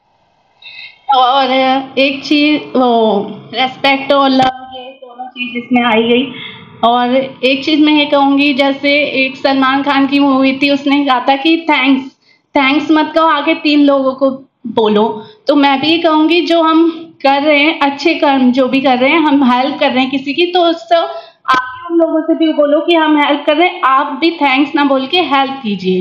और एक चीज़ वो रेस्पेक्ट और लव, ये दोनों चीज़ इसमें आई गई। और एक चीज़ मैं ये कहूँगी, जैसे एक सलमान खान की मूवी थी, उसने कहा था कि थैंक्स थैंक्स मत कहो, आगे तीन लोगों को बोलो। तो मैं भी ये कहूँगी जो हम कर रहे हैं अच्छे कर्म जो भी कर रहे हैं, हम हेल्प कर रहे हैं किसी की, तो उससे आगे उन लोगों से भी बोलो कि हम हेल्प कर रहे हैं, आप भी थैंक्स ना बोल के हेल्प कीजिए।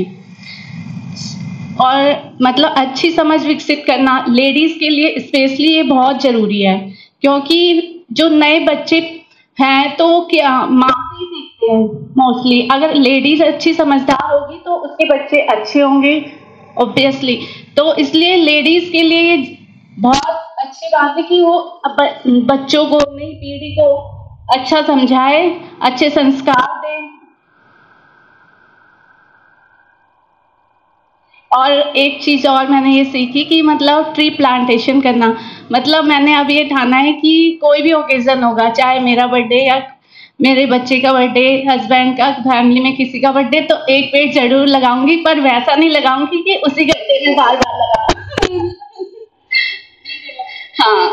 और मतलब अच्छी समझ विकसित करना लेडीज़ के लिए स्पेशली ये बहुत ज़रूरी है, क्योंकि जो नए बच्चे हैं तो क्या माँ से ही सीखते हैं मोस्टली। अगर लेडीज़ अच्छी समझदार होगी तो उसके बच्चे अच्छे होंगे ऑब्वियसली। तो इसलिए लेडीज़ के लिए बहुत अच्छी बात है कि वो बच्चों को, नई पीढ़ी को अच्छा समझाए, अच्छे संस्कार दें। और एक चीज़ और मैंने ये सीखी कि मतलब ट्री प्लांटेशन करना, मतलब मैंने अब ये ठाना है कि कोई भी ओकेज़न होगा, चाहे मेरा बर्थडे या मेरे बच्चे का बर्थडे, हस्बैंड का, फैमिली में किसी का बर्थडे, तो एक पेड़ जरूर लगाऊंगी, पर वैसा नहीं लगाऊंगी कि उसी गड्ढे में बार बार लगाऊं। हाँ।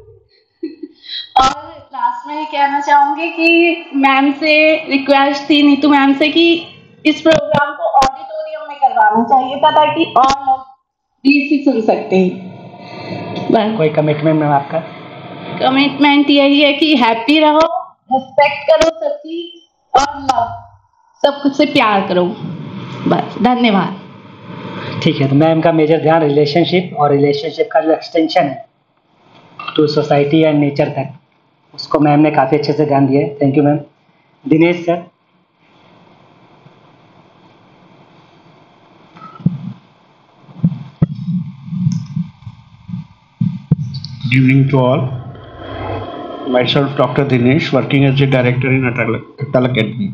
और लास्ट में ये कहना चाहूंगी कि मैम से रिक्वेस्ट थी, नीतू मैम से, कि इस प्रोग्राम को ऑडिटोरियम में करवाना चाहिए था ताकि और लोग भी सुन सकते हैं। कोई कमिटमेंट मैम आपका? कमिटमेंट यही है कि हैप्पी रहो, रिस्पेक्ट करो सबकी, और लव सब कुछ से प्यार करो। बस, धन्यवाद। ठीक है, तो मैम का मेजर ध्यान रिलेशनशिप और रिलेशनशिप का जो एक्सटेंशन है टू सोसाइटी एंड नेचर तक, उसको मैम ने काफ़ी अच्छे से ध्यान दिया है। Thank you ma'am. Dinesh sir. Good evening to all. Myself, Doctor Dinesh, working as a director in Atal Atal Academy.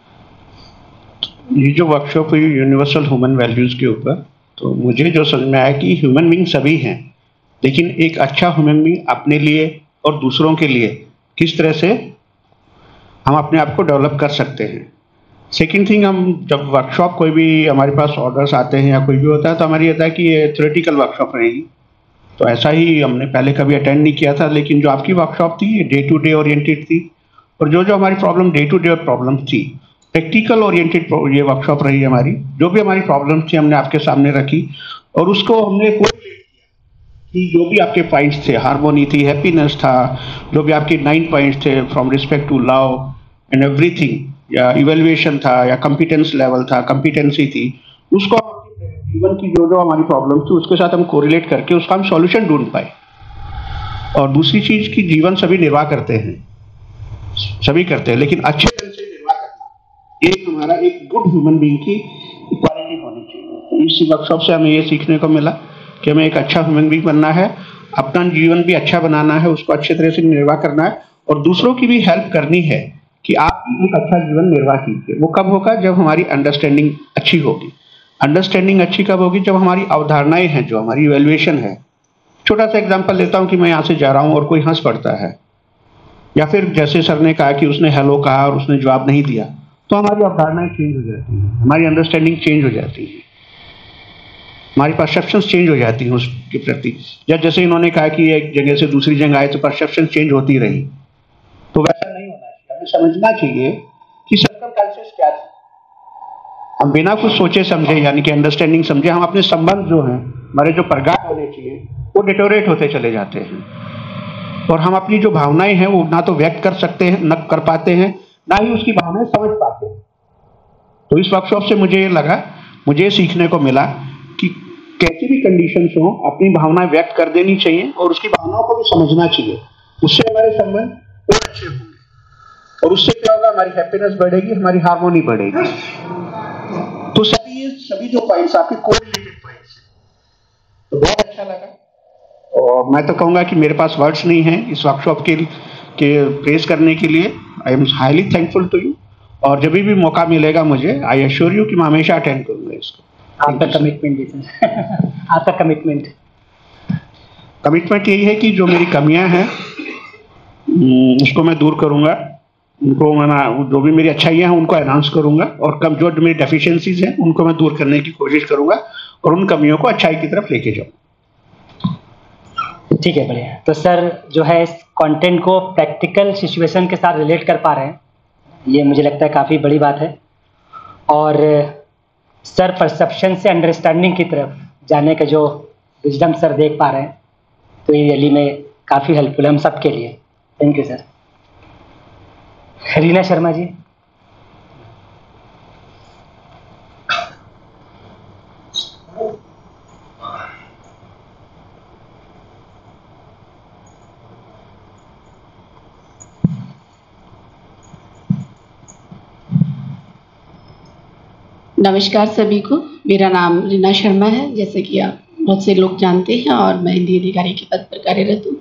ये जो वर्कशॉप हुई यूनिवर्सल ह्यूमन वैल्यूज़ के ऊपर, तो मुझे जो समझ में आया कि ह्यूमन बींग सभी हैं, लेकिन एक अच्छा ह्यूमन बींग अपने लिए और दूसरों के लिए किस तरह से हम अपने आप को डेवलप कर सकते हैं। सेकेंड थिंग, हम जब वर्कशॉप कोई भी हमारे पास ऑर्डर्स आते हैं या कोई भी होता है तो हमारी होता है कि ये थ्योरेटिकल वर्कशॉप रहेगी, तो ऐसा ही हमने पहले कभी अटेंड नहीं किया था। लेकिन जो आपकी वर्कशॉप थी ये डे टू डे ओरिएंटेड थी, और जो जो हमारी problem day to day problem थी, प्रैक्टिकल ओरिएंटेड ये वर्कशॉप रही हमारी। जो भी हमारी प्रॉब्लम थी हमने आपके सामने रखी, और उसको हमने कोरिलेट किया कि जो भी आपके पॉइंट्स थे, हार्मोनी थी, हैप्पीनेस था, जो भी आपके नाइन पॉइंट्स थे, from respect to love and everything, या इवेल्युएशन था, या कॉम्पिटेंस लेवल था, कॉम्पिटेंसी थी, उसको जीवन की जो जो हमारी प्रॉब्लम थी उसके साथ हम कोरिलेट करके उसका हम सॉल्यूशन ढूंढ पाए। और दूसरी चीज कि जीवन सभी निर्वाह करते हैं, सभी करते हैं, लेकिन अच्छे ढंग से निर्वाह करना ये हमारा एक गुड ह्यूमन बीइंग की क्वालिटी होनी चाहिए। इस वर्कशॉप से हमें ये सीखने को मिला कि हमें एक अच्छा ह्यूमन बीइंग बनना है, अपना जीवन भी अच्छा बनाना है, उसको अच्छे तरह से निर्वाह करना है, और दूसरों की भी हेल्प करनी है कि आप एक अच्छा जीवन निर्वाह कीजिए। वो कब होगा? जब हमारी अंडरस्टैंडिंग अच्छी होगी। अंडरस्टैंडिंग अच्छी कब होगी? जब हमारी अवधारणाएं हैं, जो हमारी इवैल्यूएशन है। छोटा सा एग्जांपल लेता हूं कि मैं यहाँ से जा रहा हूं और कोई हंस पड़ता है, या फिर जैसे सर ने कहा कि उसने हेलो कहा और उसने जवाब नहीं दिया, तो हमारी अवधारणाएं चेंज हो जाती हैं, हमारी अंडरस्टैंडिंग चेंज हो जाती है, हमारी परसेप्शन चेंज हो जाती हैं उसके प्रति। या जैसे इन्होंने कहा कि एक जगह से दूसरी जगह आए तो परसेप्शन चेंज होती रही, तो वैसा नहीं होना चाहिए। हमें समझना चाहिए कि सर्कमस्टेंसेस क्या थे। हम बिना कुछ सोचे समझे यानी कि अंडरस्टैंडिंग समझे हम अपने संबंध जो हैं, हमारे जो प्रगाढ़ होने चाहिए, वो डिटोरेट होते चले जाते हैं। और हम अपनी जो भावनाएं हैं वो ना तो व्यक्त कर सकते हैं, न कर पाते हैं, ना ही उसकी भावनाएं समझ पाते हैं। तो इस वर्कशॉप से मुझे ये लगा, मुझे सीखने को मिला कि कैसी भी कंडीशंस हो अपनी भावनाएं व्यक्त कर देनी चाहिए और उसकी भावनाओं को भी समझना चाहिए। उससे हमारे संबंध और अच्छे होंगे और उससे क्या होगा, हमारी हैप्पीनेस बढ़ेगी, हमारी हार्मोनी बढ़ेगी। तो सभी ये सभी जो पॉइंट्स आपके कोरिलेटेड पॉइंट्स हैं, तो बहुत अच्छा लगा। और मैं तो कहूँगा कि मेरे पास वर्ड्स नहीं हैं इस वर्कशॉप के के प्रेस करने के लिए। I am highly thankful to you. और जब भी मौका मिलेगा मुझे, आई एश्योर यू कि मैं हमेशा अटेंड करूँगा इसको। आपका कमिटमेंट सर आपका कमिटमेंट कमिटमेंट यही है कि जो मेरी कमियां हैं उसको मैं दूर करूंगा, उनको मैं जो भी मेरी अच्छाइयां हैं उनको अनाउंस करूंगा और कम जो मेरी डेफिशिएंसीज हैं उनको मैं दूर करने की कोशिश करूंगा और उन कमियों को अच्छाई की तरफ लेके जाऊंगा। ठीक है, बढ़िया। तो सर जो है इस कंटेंट को प्रैक्टिकल सिचुएशन के साथ रिलेट कर पा रहे हैं, ये मुझे लगता है काफ़ी बड़ी बात है। और सर परसेप्शन से अंडरस्टैंडिंग की तरफ जाने का जो विजडम सर देख पा रहे हैं, तो ये रैली में काफ़ी हेल्पफुल है हम सब के लिए। Thank you sir. Reena Sharma ji. नमस्कार सभी को, मेरा नाम रीना शर्मा है, जैसे कि आप बहुत से लोग जानते हैं, और मैं हिंदी अधिकारी के पद पर कार्यरत हूँ।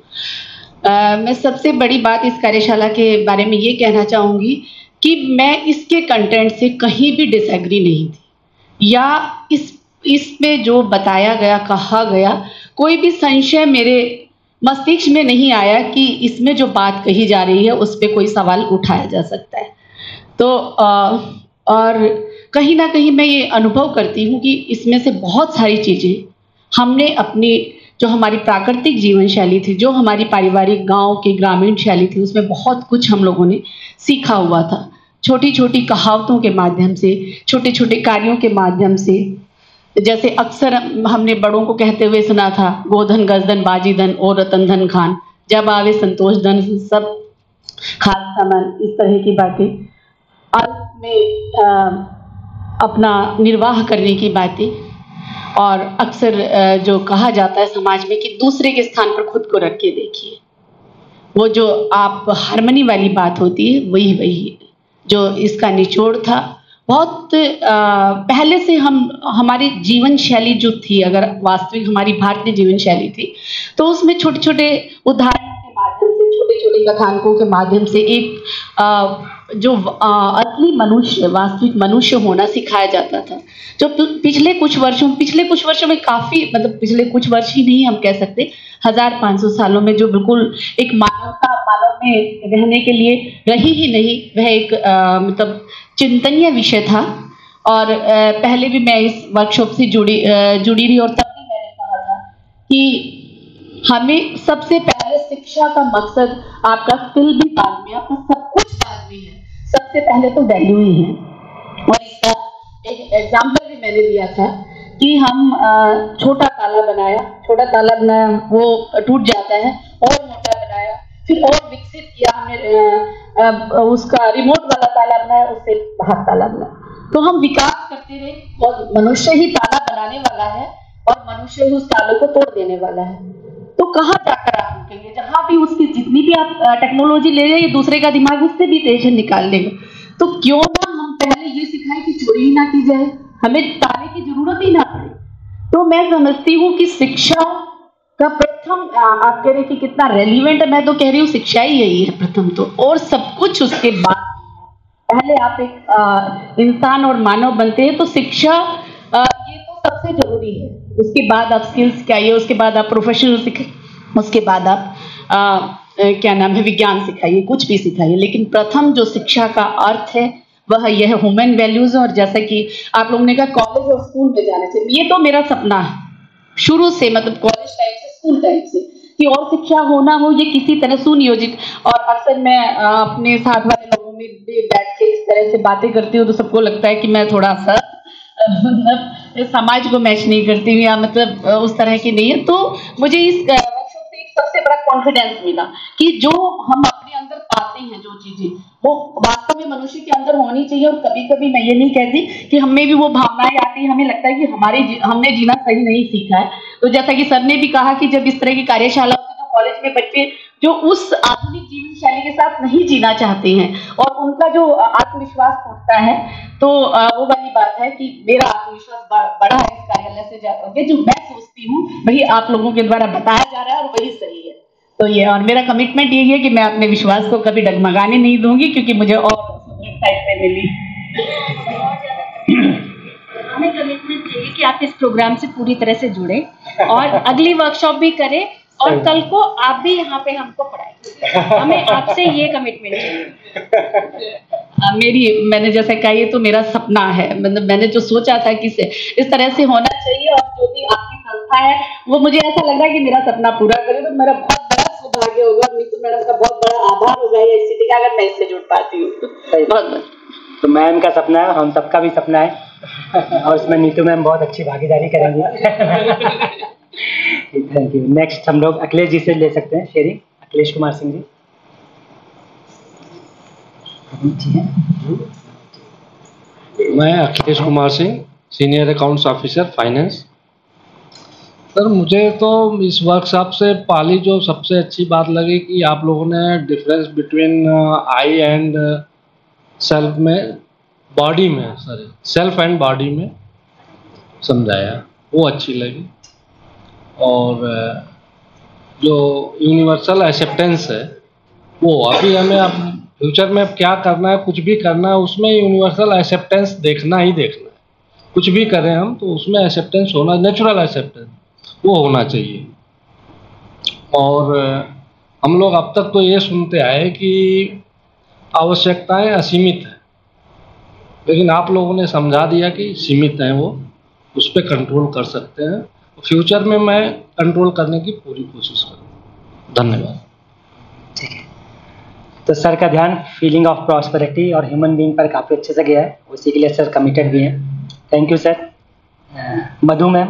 मैं सबसे बड़ी बात इस कार्यशाला के बारे में ये कहना चाहूँगी कि मैं इसके कंटेंट से कहीं भी डिसएग्री नहीं थी, या इस इसमें जो बताया गया, कहा गया, कोई भी संशय मेरे मस्तिष्क में नहीं आया कि इसमें जो बात कही जा रही है उस पर कोई सवाल उठाया जा सकता है। तो आ, और कहीं ना कहीं मैं ये अनुभव करती हूँ कि इसमें से बहुत सारी चीज़ें हमने अपनी जो हमारी प्राकृतिक जीवन शैली थी, जो हमारी पारिवारिक गांव की ग्रामीण शैली थी, उसमें बहुत कुछ हम लोगों ने सीखा हुआ था। छोटी छोटी कहावतों के माध्यम से, छोटे छोटे कार्यों के माध्यम से, जैसे अक्सर हमने बड़ों को कहते हुए सुना था, गोधन गजधन बाजीधन और रतन धन खान, जब आवे संतोष धन सब खास सामान, इस तरह की बातें, अंत में आ, अपना निर्वाह करने की बातें। और अक्सर जो कहा जाता है समाज में कि दूसरे के स्थान पर खुद को रख के देखिए, वो जो आप हार्मनी वाली बात होती है, वही वही जो इसका निचोड़ था। बहुत आ, पहले से हम हमारी जीवन शैली जो थी, अगर वास्तविक हमारी भारतीय जीवन शैली थी, तो उसमें छोटे छोटे उदाहरणों के माध्यम से, छोटे छोटे कथानकों के माध्यम से एक आ, जो असली मनुष्य, वास्तविक मनुष्य होना सिखाया जाता था। जो पिछले कुछ वर्षों पिछले कुछ वर्षों में काफ़ी, मतलब पिछले कुछ वर्ष ही नहीं हम कह सकते, हजार पाँच सौ सालों में जो बिल्कुल एक मानवता मानव में रहने के लिए रही ही नहीं, वह एक आ, मतलब चिंतनीय विषय था। और आ, पहले भी मैं इस वर्कशॉप से जुड़ी आ, जुड़ी रही और तब भी मैंने कहा था कि हमें सबसे पहले शिक्षा का मकसद, आपका स्किल भी बाद में, आपका सब कुछ बाद में है, सबसे पहले तो वैल्यू ही है। और इसका एक एग्जाम्पल भी मैंने दिया था कि हम छोटा ताला बनाया, छोटा ताला बनाया, वो टूट जाता है, और मोटा बनाया, फिर और विकसित किया हमने, उसका रिमोट वाला ताला बनाया, उससे भाग ताला बनाया। तो हम विकास करते रहे, और मनुष्य ही ताला बनाने वाला है और मनुष्य ही उस ताले को तोड़ देने वाला है। तो कहाँ जाकर आप रुकेंगे? जहाँ भी उसकी जितनी भी आप टेक्नोलॉजी ले रहे हैं, दूसरे का दिमाग उससे भी टेंशन निकाल लेगा। तो क्यों ना हम पहले ये सिखाएं कि चोरी ही ना की जाए, हमें ताले की जरूरत ही ना पड़े। तो मैं समझती हूँ कि शिक्षा का प्रथम, आप कह रहे कि कितना रेलिवेंट है, मैं तो कह रही हूँ शिक्षा ही यही है प्रथम तो, और सब कुछ उसके बाद। पहले आप एक आ, इंसान और मानव बनते हैं, तो शिक्षा आ, ये तो सबसे जरूरी है। उसके बाद आप स्किल्स सिखाइए, उसके बाद आप प्रोफेशनल सिखाइए, उसके बाद आप आ, क्या नाम है विज्ञान सिखाइए, कुछ भी सिखाइए, लेकिन प्रथम जो शिक्षा का अर्थ है वह यह ह्यूमन वैल्यूज। और जैसा कि आप लोगों ने कहा कॉलेज और स्कूल में जाने से, ये तो मेरा सपना है शुरू से, मतलब कॉलेज टाइम से, स्कूल टाइम से, की और शिक्षा होना हो, ये किसी तरह सुनियोजित। और अक्सर मैं अ, अपने साथ वाले लोगों में भी बैठ के इस तरह से बातें करती हूँ तो सबको लगता है कि मैं थोड़ा सा अ, मतलब समाज को मैच नहीं करती हूँ, या मतलब अ, उस तरह की नहीं है। तो मुझे इस वर्कशॉप से एक सबसे बड़ा कॉन्फिडेंस मिला कि जो हम अपने अंदर पाते हैं, जो चीजें वो वास्तव में मनुष्य के अंदर होनी चाहिए। और कभी कभी मैं ये नहीं कहती कि हमें भी वो भावनाएं आती है, हमें लगता है कि हमारे जी, हमने जीना सही नहीं सीखा है। तो जैसा कि सर ने भी कहा कि जब इस तरह की कार्यशाला होती है तो कॉलेज में बच्चे जो उस आधुनिक जीवन शैली के साथ नहीं जीना चाहते हैं और उनका जो आत्मविश्वास टूटता है, तो वो वाली बात है कि मेरा आत्मविश्वास बढ़ा है इस कार्यालय से जाकर। जो मैं सोचती हूँ वही आप लोगों के द्वारा बताया जा रहा है और वही सही है। तो ये, और मेरा कमिटमेंट यही है कि मैं अपने विश्वास को कभी डगमगाने नहीं दूंगी, क्योंकि मुझे और साइड पे मिली। हमें कमिटमेंट चाहिए कि आप इस प्रोग्राम से पूरी तरह से जुड़े और अगली वर्कशॉप भी करें और कल को आप भी यहाँ पे हमको पढ़ाएं। हमें आपसे ये कमिटमेंट चाहिए। आ, मेरी मैंने जैसे कहा ये तो मेरा सपना है, मतलब मैंने जो सोचा था कि से, इस तरह से होना चाहिए। और जो भी आपकी संस्था है वो मुझे ऐसा लग रहा है कि मेरा सपना पूरा करे तो मेरा बहुत बड़ा सौभाग्य होगा। नीतू मैडम का बहुत बड़ा आभार होगा ये स्थिति का, अगर मैं इससे जुड़ पाती हूँ। बहुत बहुत तो मैम का सपना है, हम सबका भी सपना है और इसमें नीतू मैम बहुत अच्छी भागीदारी करेंगी। Thank you. नेक्स्ट हम लोग अखिलेश जी से ले सकते हैं शेयरिंग। अखिलेश कुमार सिंह जी। मैं Akhilesh Kumar Singh, senior accounts officer finance. Sir मुझे तो इस वर्कशॉप से पहली जो सबसे अच्छी बात लगी कि आप लोगों ने difference between I and self में, बॉडी में, सॉरी सेल्फ एंड बॉडी में समझाया, वो अच्छी लगी। और जो यूनिवर्सल एक्सेप्टेंस है वो अभी हमें अब फ्यूचर में क्या करना है, कुछ भी करना है उसमें यूनिवर्सल एक्सेप्टेंस देखना ही देखना है। कुछ भी करें हम तो उसमें एक्सेप्टेंस होना, नेचुरल एक्सेप्टेंस वो होना चाहिए। और हम लोग अब तक तो ये सुनते आए कि आवश्यकताएं असीमित हैं, लेकिन आप लोगों ने समझा दिया कि सीमित हैं, वो उस पर कंट्रोल कर सकते हैं। फ्यूचर में मैं कंट्रोल करने की पूरी कोशिश करूँगा। धन्यवाद। ठीक है, तो सर का ध्यान फीलिंग ऑफ प्रॉस्पेरिटी और ह्यूमन बीइंग पर काफ़ी अच्छे से गया है, उसी के लिए सर कमिटेड भी हैं। Thank you sir. Madhu ma'am.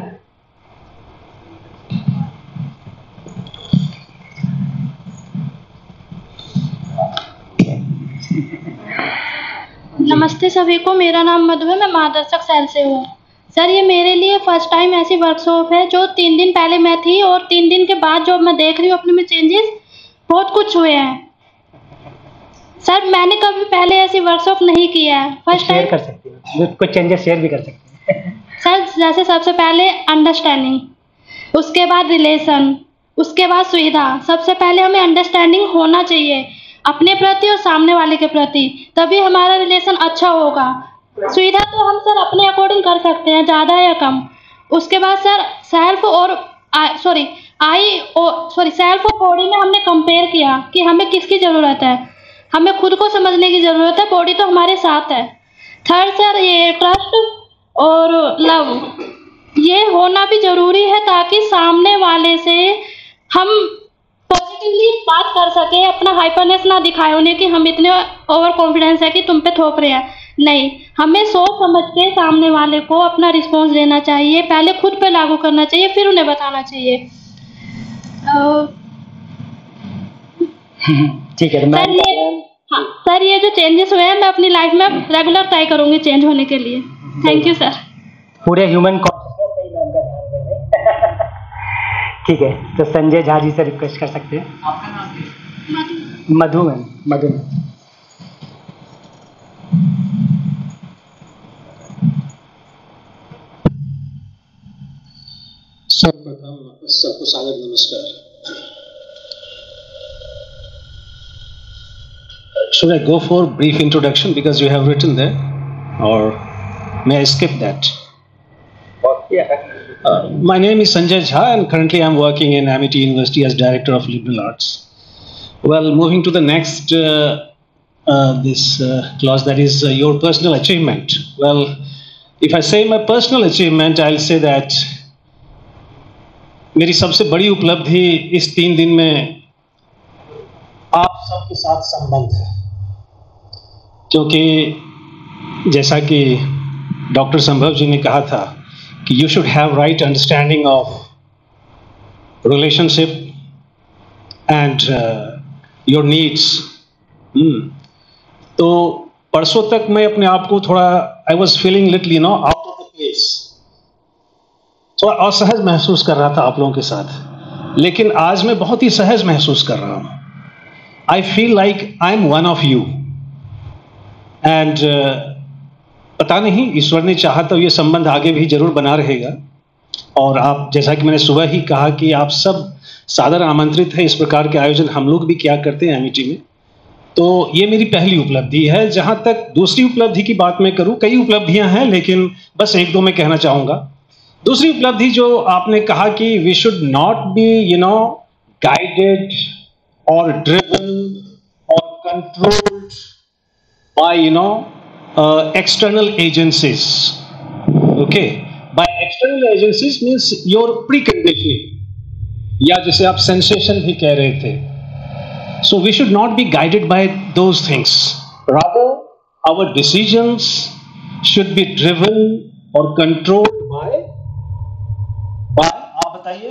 नमस्ते सभी को, मेरा नाम मधु है, मैं मार्गदर्शक सेल से हूँ। सर ये मेरे लिए फर्स्ट टाइम ऐसी वर्कशॉप है जो तीन दिन पहले मैं थी और तीन दिन के बाद जो मैं देख रही हूँ अपने में चेंजेस बहुत कुछ हुए हैं। सर मैंने कभी पहले ऐसी वर्कशॉप नहीं किया है, फर्स्ट टाइम। शेयर कर सकती हो कुछ चेंजेस, शेयर भी कर सकते हैं। सर जैसे सबसे पहले अंडरस्टैंडिंग, उसके बाद रिलेशन, उसके बाद सुविधा। सबसे पहले हमें अंडरस्टैंडिंग होना चाहिए अपने प्रति और सामने वाले के प्रति, तभी हमारा रिलेशन अच्छा होगा। सुविधा तो हम सर अपने अकॉर्डिंग कर सकते हैं, ज़्यादा या कम। उसके बाद सर सेल्फ और सॉरी आई और सॉरी सेल्फ और बॉडी में हमने कंपेयर किया कि हमें किसकी ज़रूरत है। हमें खुद को समझने की ज़रूरत है, बॉडी तो हमारे साथ है। थर्ड सर ये ट्रस्ट और लव, ये होना भी ज़रूरी है ताकि सामने वाले से हम पॉजिटिवली बात कर सके, अपना हाइपरनेस ना दिखाए उन्हें कि हम इतने ओवर कॉन्फिडेंस है कि तुम पे थोप रहे हैं। नहीं, हमें सोच समझ के सामने वाले को अपना रिस्पॉन्स देना चाहिए, पहले खुद पे लागू करना चाहिए, फिर उन्हें बताना चाहिए। ठीक है सर ये हाँ सर ये जो चेंजेस हुए हैं मैं अपनी लाइफ में रेगुलर ट्राई करूंगी चेंज होने के लिए। Thank you sir. पूरे ह्यूमन कॉन्शियसनेस पे ही मैम का ध्यान दे रहे हैं। ठीक है, तो संजय झा जी से रिक्वेस्ट कर सकते हैं। आपका नाम? मधु मैम। मधु मैम। सर्वप्रथम सबको सादर नमस्कार। Should I go for brief introduction because you have written there, or may I skip that? Yeah. Uh, my name is Sanjay Jha and currently I'm working in Amity University as Director of Liberal Arts. Well, moving to the next uh, uh, this uh, clause, that is uh, your personal achievement. Well, if I say my personal achievement, I'll say that मेरी सबसे बड़ी उपलब्धि इस तीन दिन में आप सबके साथ संबंध है, क्योंकि जैसा कि डॉक्टर संभव जी ने कहा था कि you should have right understanding of relationship and your needs. तो परसों तक मैं अपने आप को थोड़ा I was feeling little you know out of the place, थोड़ा असहज महसूस कर रहा था आप लोगों के साथ, लेकिन आज मैं बहुत ही सहज महसूस कर रहा हूं। I feel like I am one of you and पता नहीं ईश्वर ने चाहा तो ये संबंध आगे भी जरूर बना रहेगा। और आप, जैसा कि मैंने सुबह ही कहा कि आप सब सादर आमंत्रित हैं, इस प्रकार के आयोजन हम लोग भी क्या करते हैं एमिटी में। तो ये मेरी पहली उपलब्धि है। जहां तक दूसरी उपलब्धि की बात मैं करूं, कई उपलब्धियां हैं लेकिन बस एक दो मैं कहना चाहूंगा। दूसरी उपलब्धि जो आपने कहा कि we should not be you know guided और ड्रिवन और controlled by you know external agencies. Okay, by external agencies means your pre conditioning, या जैसे आप सेंसेशन भी कह रहे थे। So we should not be guided by those things. Rather, our decisions should be driven or controlled by, by, आप बताइए,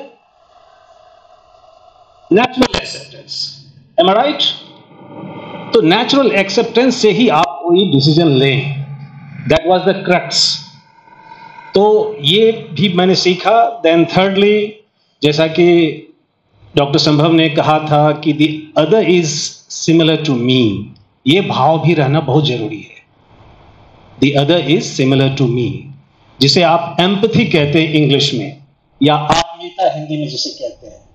natural acceptance. Am I right? तो natural acceptance से ही आप कोई decision लें. That was the crux. तो ये भी मैंने सीखा. Then thirdly, जैसा कि डॉक्टर संभव ने कहा था कि the other is similar to me, ये भाव भी रहना बहुत जरूरी है। The other is similar to me, जिसे आप एम्पैथी कहते हैं इंग्लिश में, या आत्मीयता हिंदी में जिसे कहते हैं।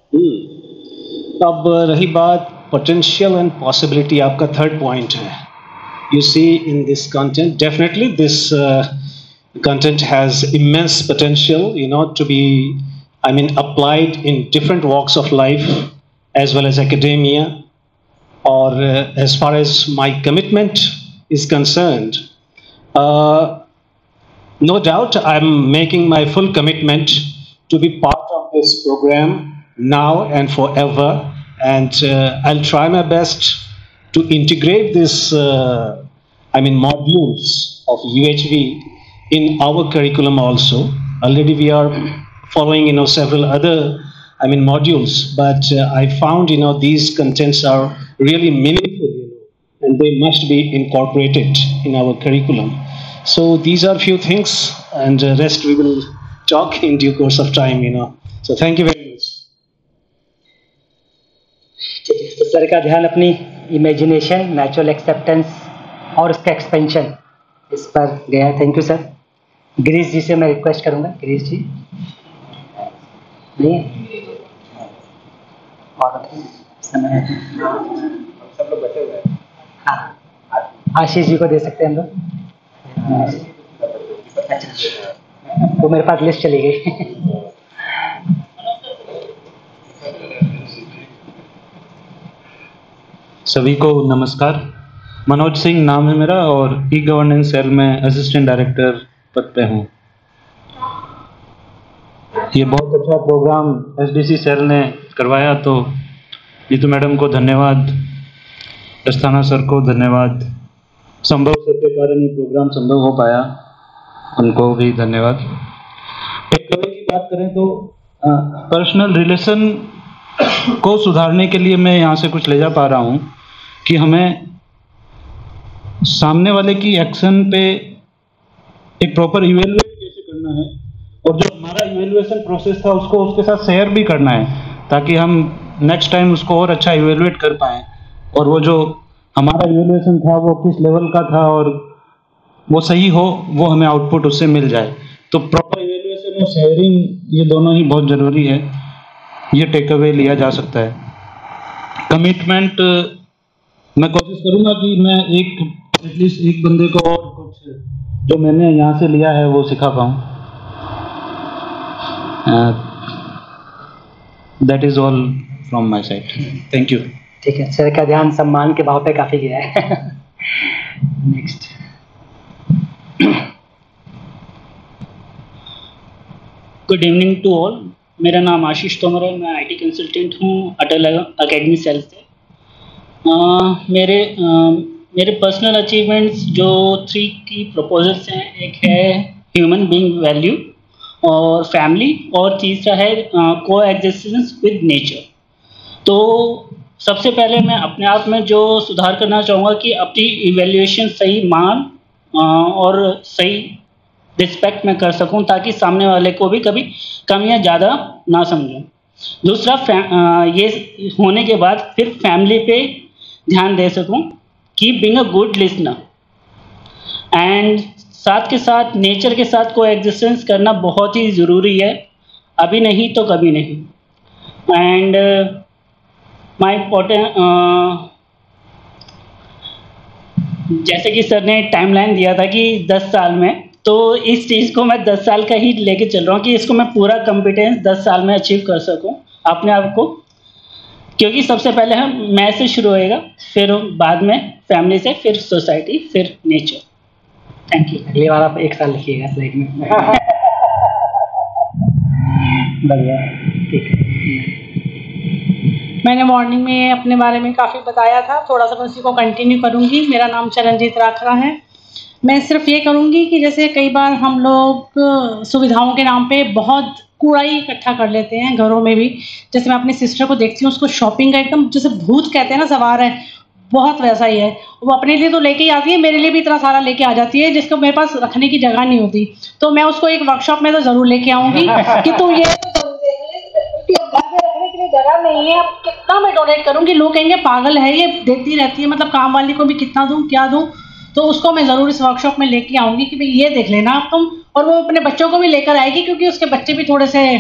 अब रही बात पोटेंशियल एंड पॉसिबिलिटी, आपका थर्ड पॉइंट है। You see in this content, definitely this content has immense potential you know to be I mean applied in different walks of life as well as academia, or uh, as far as my commitment is concerned, uh, no doubt I'm making my full commitment to be part of this program now and forever, and uh, I'll try my best to integrate this uh, I mean modules of U H V in our curriculum also. Already we are following you know several other I mean modules, but uh, I found you know these contents are really meaningful, you know, and they must be incorporated in our curriculum. So these are few things, and uh, rest we will talk in due course of time, you know. So thank you very much. तो sir का ध्यान अपनी imagination, natural acceptance और उसका expansion, इस पर गया। Thank you sir. Girish ji से मैं रिक्वेस्ट करूंगा। गिरीश जी नहीं और समय सब लोग बचे हुए हैं। हाँ, आशीष जी को दे सकते हैं हम लोग। अच्छा, तो मेरे पास लिस्ट चली गई। सभी को नमस्कार। मनोज सिंह नाम है मेरा और ई गवर्नेंस सेल में असिस्टेंट डायरेक्टर पद पे हूँ। ये बहुत अच्छा प्रोग्राम एसडीसी सेल ने करवाया, तो नीतू मैडम को धन्यवाद, दस्ताना सर को धन्यवाद, संभव सर के कारण ये प्रोग्राम संभव हो पाया, उनको भी धन्यवाद। टेकअवे की बात करें तो पर्सनल रिलेशन को सुधारने के लिए मैं यहाँ से कुछ ले जा पा रहा हूँ कि हमें सामने वाले की एक्शन पे एक प्रॉपर इवेल्युएट कैसे करना है, और जो हमारा इवेल्युएशन प्रोसेस था उसको उसके साथ शेयर भी करना है, ताकि हम नेक्स्ट टाइम उसको और अच्छा इवेल्युएट कर पाएँ, और वो जो हमारा इवेल्युएशन था वो किस लेवल का था और वो सही हो, वो हमें आउटपुट उससे मिल जाए। तो प्रॉपर इवेल्युएशन और शेयरिंग ये दोनों ही बहुत ज़रूरी है, ये टेक अवे लिया जा सकता है। कमिटमेंट मैं कोशिश करूँगा कि मैं एक एटलीस्ट एक बंदे को और कुछ जो मैंने यहाँ से लिया है वो सिखा पाऊँ। That is all from my side, thank you. ठीक है, सर का ध्यान सम्मान के भाव पे काफी गया है। Next. Good evening to all. मेरा नाम आशीष तोमर है, मैं आईटी कंसल्टेंट हूँ अटल अकेडमी सेल से। आ, मेरे आ, मेरे पर्सनल अचीवमेंट्स जो थ्री की प्रपोजल्स हैं, एक है ह्यूमन बीइंग वैल्यू और फैमिली, और तीसरा है को एग्जिस्टेंस विद नेचर। तो सबसे पहले मैं अपने आप में जो सुधार करना चाहूँगा कि अपनी इवैल्यूएशन सही मान आ, और सही रिस्पेक्ट में कर सकूं, ताकि सामने वाले को भी कभी कमियां ज़्यादा ना समझें। दूसरा आ, ये होने के बाद फिर फैमिली पे ध्यान दे सकूं कि being a good listener, and साथ के साथ नेचर के साथ को एग्जिस्टेंस करना बहुत ही ज़रूरी है, अभी नहीं तो कभी नहीं। एंड माई इम्पोर्टेंट, जैसे कि सर ने टाइमलाइन दिया था कि दस साल में, तो इस चीज़ को मैं दस साल का ही लेके चल रहा हूँ कि इसको मैं पूरा कॉम्पिटेंस दस साल में अचीव कर सकूँ अपने आप को, क्योंकि सबसे पहले हम मैं से शुरू होएगा, फिर बाद में फैमिली से, फिर सोसाइटी, फिर नेचर। Thank you. अगली बार आप एक साल लिखिएगा स्लाइड में। बढ़िया, ठीक है। मैंने मॉर्निंग में अपने बारे में काफ़ी बताया था, थोड़ा सा मैं उसी को कंटिन्यू करूँगी। मेरा नाम चरणजीत राखरा है। मैं सिर्फ ये करूँगी कि जैसे कई बार हम लोग सुविधाओं के नाम पे बहुत कूड़ा ही इकट्ठा कर लेते हैं घरों में भी। जैसे मैं अपनी सिस्टर को देखती हूँ, उसको शॉपिंग का एकदम जैसे भूत कहते हैं ना सवार है, बहुत वैसा ही है। वो अपने लिए तो लेके ही आती है, मेरे लिए भी इतना सारा लेके आ जाती है जिसको मेरे पास रखने की जगह नहीं होती। तो मैं उसको एक वर्कशॉप में तो ज़रूर लेके आऊँगी कि तुम ये रखने के लिए जगह नहीं है, कितना मैं डोनेट करूँगी। लोग कहेंगे पागल है ये, देती रहती है, मतलब काम वाली को भी कितना दूँ क्या दूँ। तो उसको मैं ज़रूर इस वर्कशॉप में लेके आऊँगी कि भाई ये देख लेना आप तुम, और वो अपने बच्चों को भी लेकर आएगी क्योंकि उसके बच्चे भी थोड़े से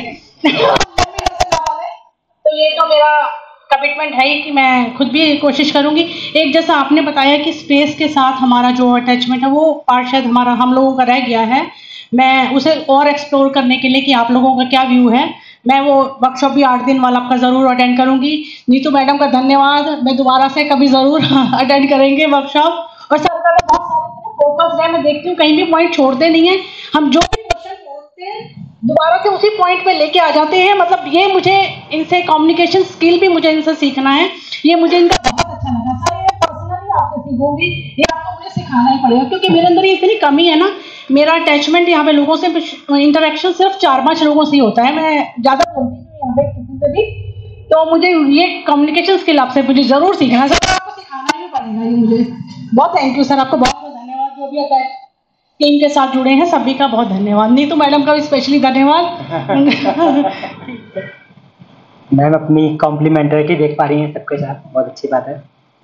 तो ये तो मेरा कमिटमेंट है ही कि मैं खुद भी कोशिश करूँगी। एक जैसा आपने बताया कि स्पेस के साथ हमारा जो अटैचमेंट है वो पार्ट शायद हमारा हम लोगों का रह गया है। मैं उसे और एक्सप्लोर करने के लिए कि आप लोगों का क्या व्यू है, मैं वो वर्कशॉप भी आठ दिन वाला आपका ज़रूर अटेंड करूँगी। नीतू मैडम का धन्यवाद, मैं दोबारा से कभी ज़रूर अटेंड करेंगे वर्कशॉप। और सर का तो बहुत सारे फोकस है, मैं देखती हूँ कहीं भी पॉइंट छोड़ते नहीं है, हम जो भी क्वेश्चन छोड़ते हैं दोबारा से उसी पॉइंट पे लेके आ जाते हैं। मतलब ये मुझे इनसे कम्युनिकेशन स्किल भी मुझे इनसे सीखना है, ये मुझे इनका बहुत अच्छा लगा। सर ये पर्सनली आपसे सीखूंगी, ये आपको मुझे सिखाना ही पड़ेगा क्योंकि मेरे अंदर ये इतनी कमी है ना। मेरा अटैचमेंट यहाँ पे लोगों से इंटरेक्शन सिर्फ चार पाँच लोगों से ही होता है, मैं ज़्यादा बोलती नहीं यहाँ पे किसी से भी। तो मुझे ये कम्युनिकेशन स्किल आपसे मुझे ज़रूर सीखना है सर, आपको सिखाना ही पड़ेगा ये मुझे। बहुत थैंक यू सर, आपको बहुत बहुत धन्यवाद। जो भी आता है टीम के साथ जुड़े हैं सभी का बहुत धन्यवाद। नीतू मैडम का भी स्पेशली धन्यवाद। मैम अपनी कॉम्प्लीमेंटरिटी देख पा रही हैं सबके साथ, बहुत अच्छी बात है।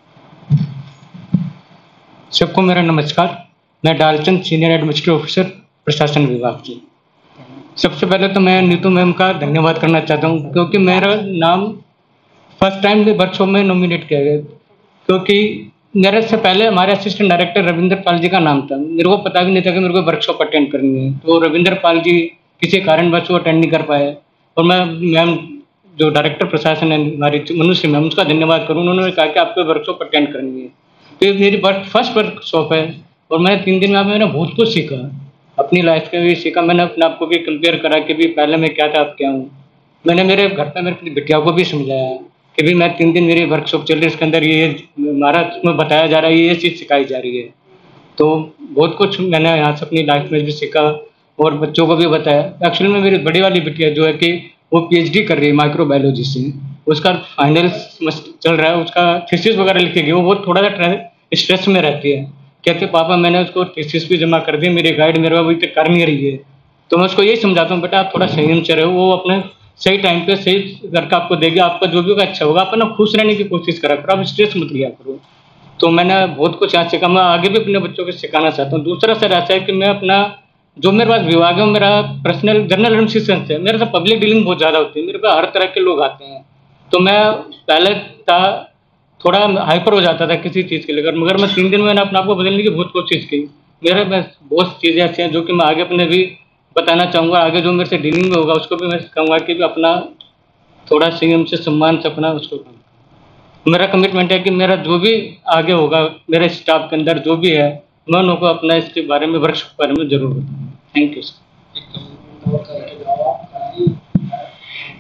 सबको मेरा नमस्कार, मैं डालचंद सीनियर एडमिनिस्ट्रेटिव ऑफिसर प्रशासन विभाग की। सबसे पहले तो मैं नीतू मैम का धन्यवाद करना चाहता हूँ क्योंकि मेरा नाम फर्स्ट टाइम वर्कशॉप में नॉमिनेट किया गया, क्योंकि मेरे से पहले हमारे असिस्टेंट डायरेक्टर रविंदर पाल जी का नाम था। मेरे को पता भी नहीं था कि मेरे को वर्कशॉप अटेंड करनी है, तो रविंदर पाल जी किसी कारणवश वो अटेंड नहीं कर पाए। और मैं मैम जो डायरेक्टर प्रशासन है हमारी मनुष्य मैम, उसका धन्यवाद करूँ। उन्होंने कहा कि आपको वर्कशॉप अटेंड करनी है, तो ये मेरी फर्स्ट वर्कशॉप है और मैं तीन दिन में मैंने बहुत कुछ सीखा, अपनी लाइफ के भी सीखा। मैंने अपने आप को भी कंपेयर करा कि भी पहले मैं क्या था अब क्या हूँ। मैंने मेरे घर पर मेरे बिटिया को भी समझाया कि भी मैं तीन दिन मेरी वर्कशॉप चल रही है, इसके अंदर ये हमारा उसमें बताया जा रहा है, ये चीज़ सिखाई जा रही है। तो बहुत कुछ मैंने यहाँ से अपनी लाइफ में भी सीखा और बच्चों को भी बताया। एक्चुअली में मेरी बड़ी वाली बिटिया जो है कि वो पीएचडी कर रही है माइक्रोबायोलॉजी से, उसका फाइनल चल रहा है, उसका थीसिस वगैरह लिखेगी। वो बहुत थोड़ा सा स्ट्रेस में रहती है, कहते पापा मैंने उसको थीसिस भी जमा कर दी, मेरी गाइड मेरे अभी तक कर नहीं रही है। तो मैं उसको यही समझाता हूँ बेटा आप थोड़ा संयम से रहो, वो अपने सही टाइम पे सही करके आपको देगी, आपका जो भी होगा अच्छा होगा। आप ना खुश रहने की कोशिश करा करो, आप स्ट्रेस मत लिया करो। तो मैंने बहुत कुछ यहाँ सीखा, मैं आगे भी अपने बच्चों को सिखाना चाहता हूँ। दूसरा सर ऐसा है कि मैं अपना जो मेरे पास विभाग है, मेरा पर्सनल जर्नल एडमिनिस्ट्रेशन है, मेरे साथ पब्लिक डीलिंग बहुत ज़्यादा होती है, मेरे पास हर तरह के लोग आते हैं। तो मैं पहले था थोड़ा हाइपर हो जाता था किसी चीज़ के लेकर, मगर मैं तीन दिन में मैंने अपने आप को बदलने की बहुत कोशिश की। मेरे में बहुत चीज़ें ऐसी हैं जो कि मैं आगे अपने भी बताना चाहूँगा। आगे जो मेरे से डीलिंग में होगा उसको भी मैं कहूँगा कि भी अपना थोड़ा संयम से सम्मान से अपना उसको। मेरा कमिटमेंट है कि मेरा जो भी आगे होगा मेरे स्टाफ के अंदर जो भी है, मैं उनको अपना इसके बारे में वर्कशॉप के बारे में जरूर बताऊँ। Thank you sir.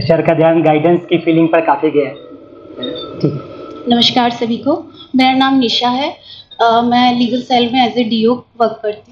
सर का ध्यान गाइडेंस की फीलिंग पर काफ़ी गया है। ठीक है। नमस्कार सभी को, मेरा नाम निशा है। uh, मैं लीगल सेल में as a D O work करती हूँ।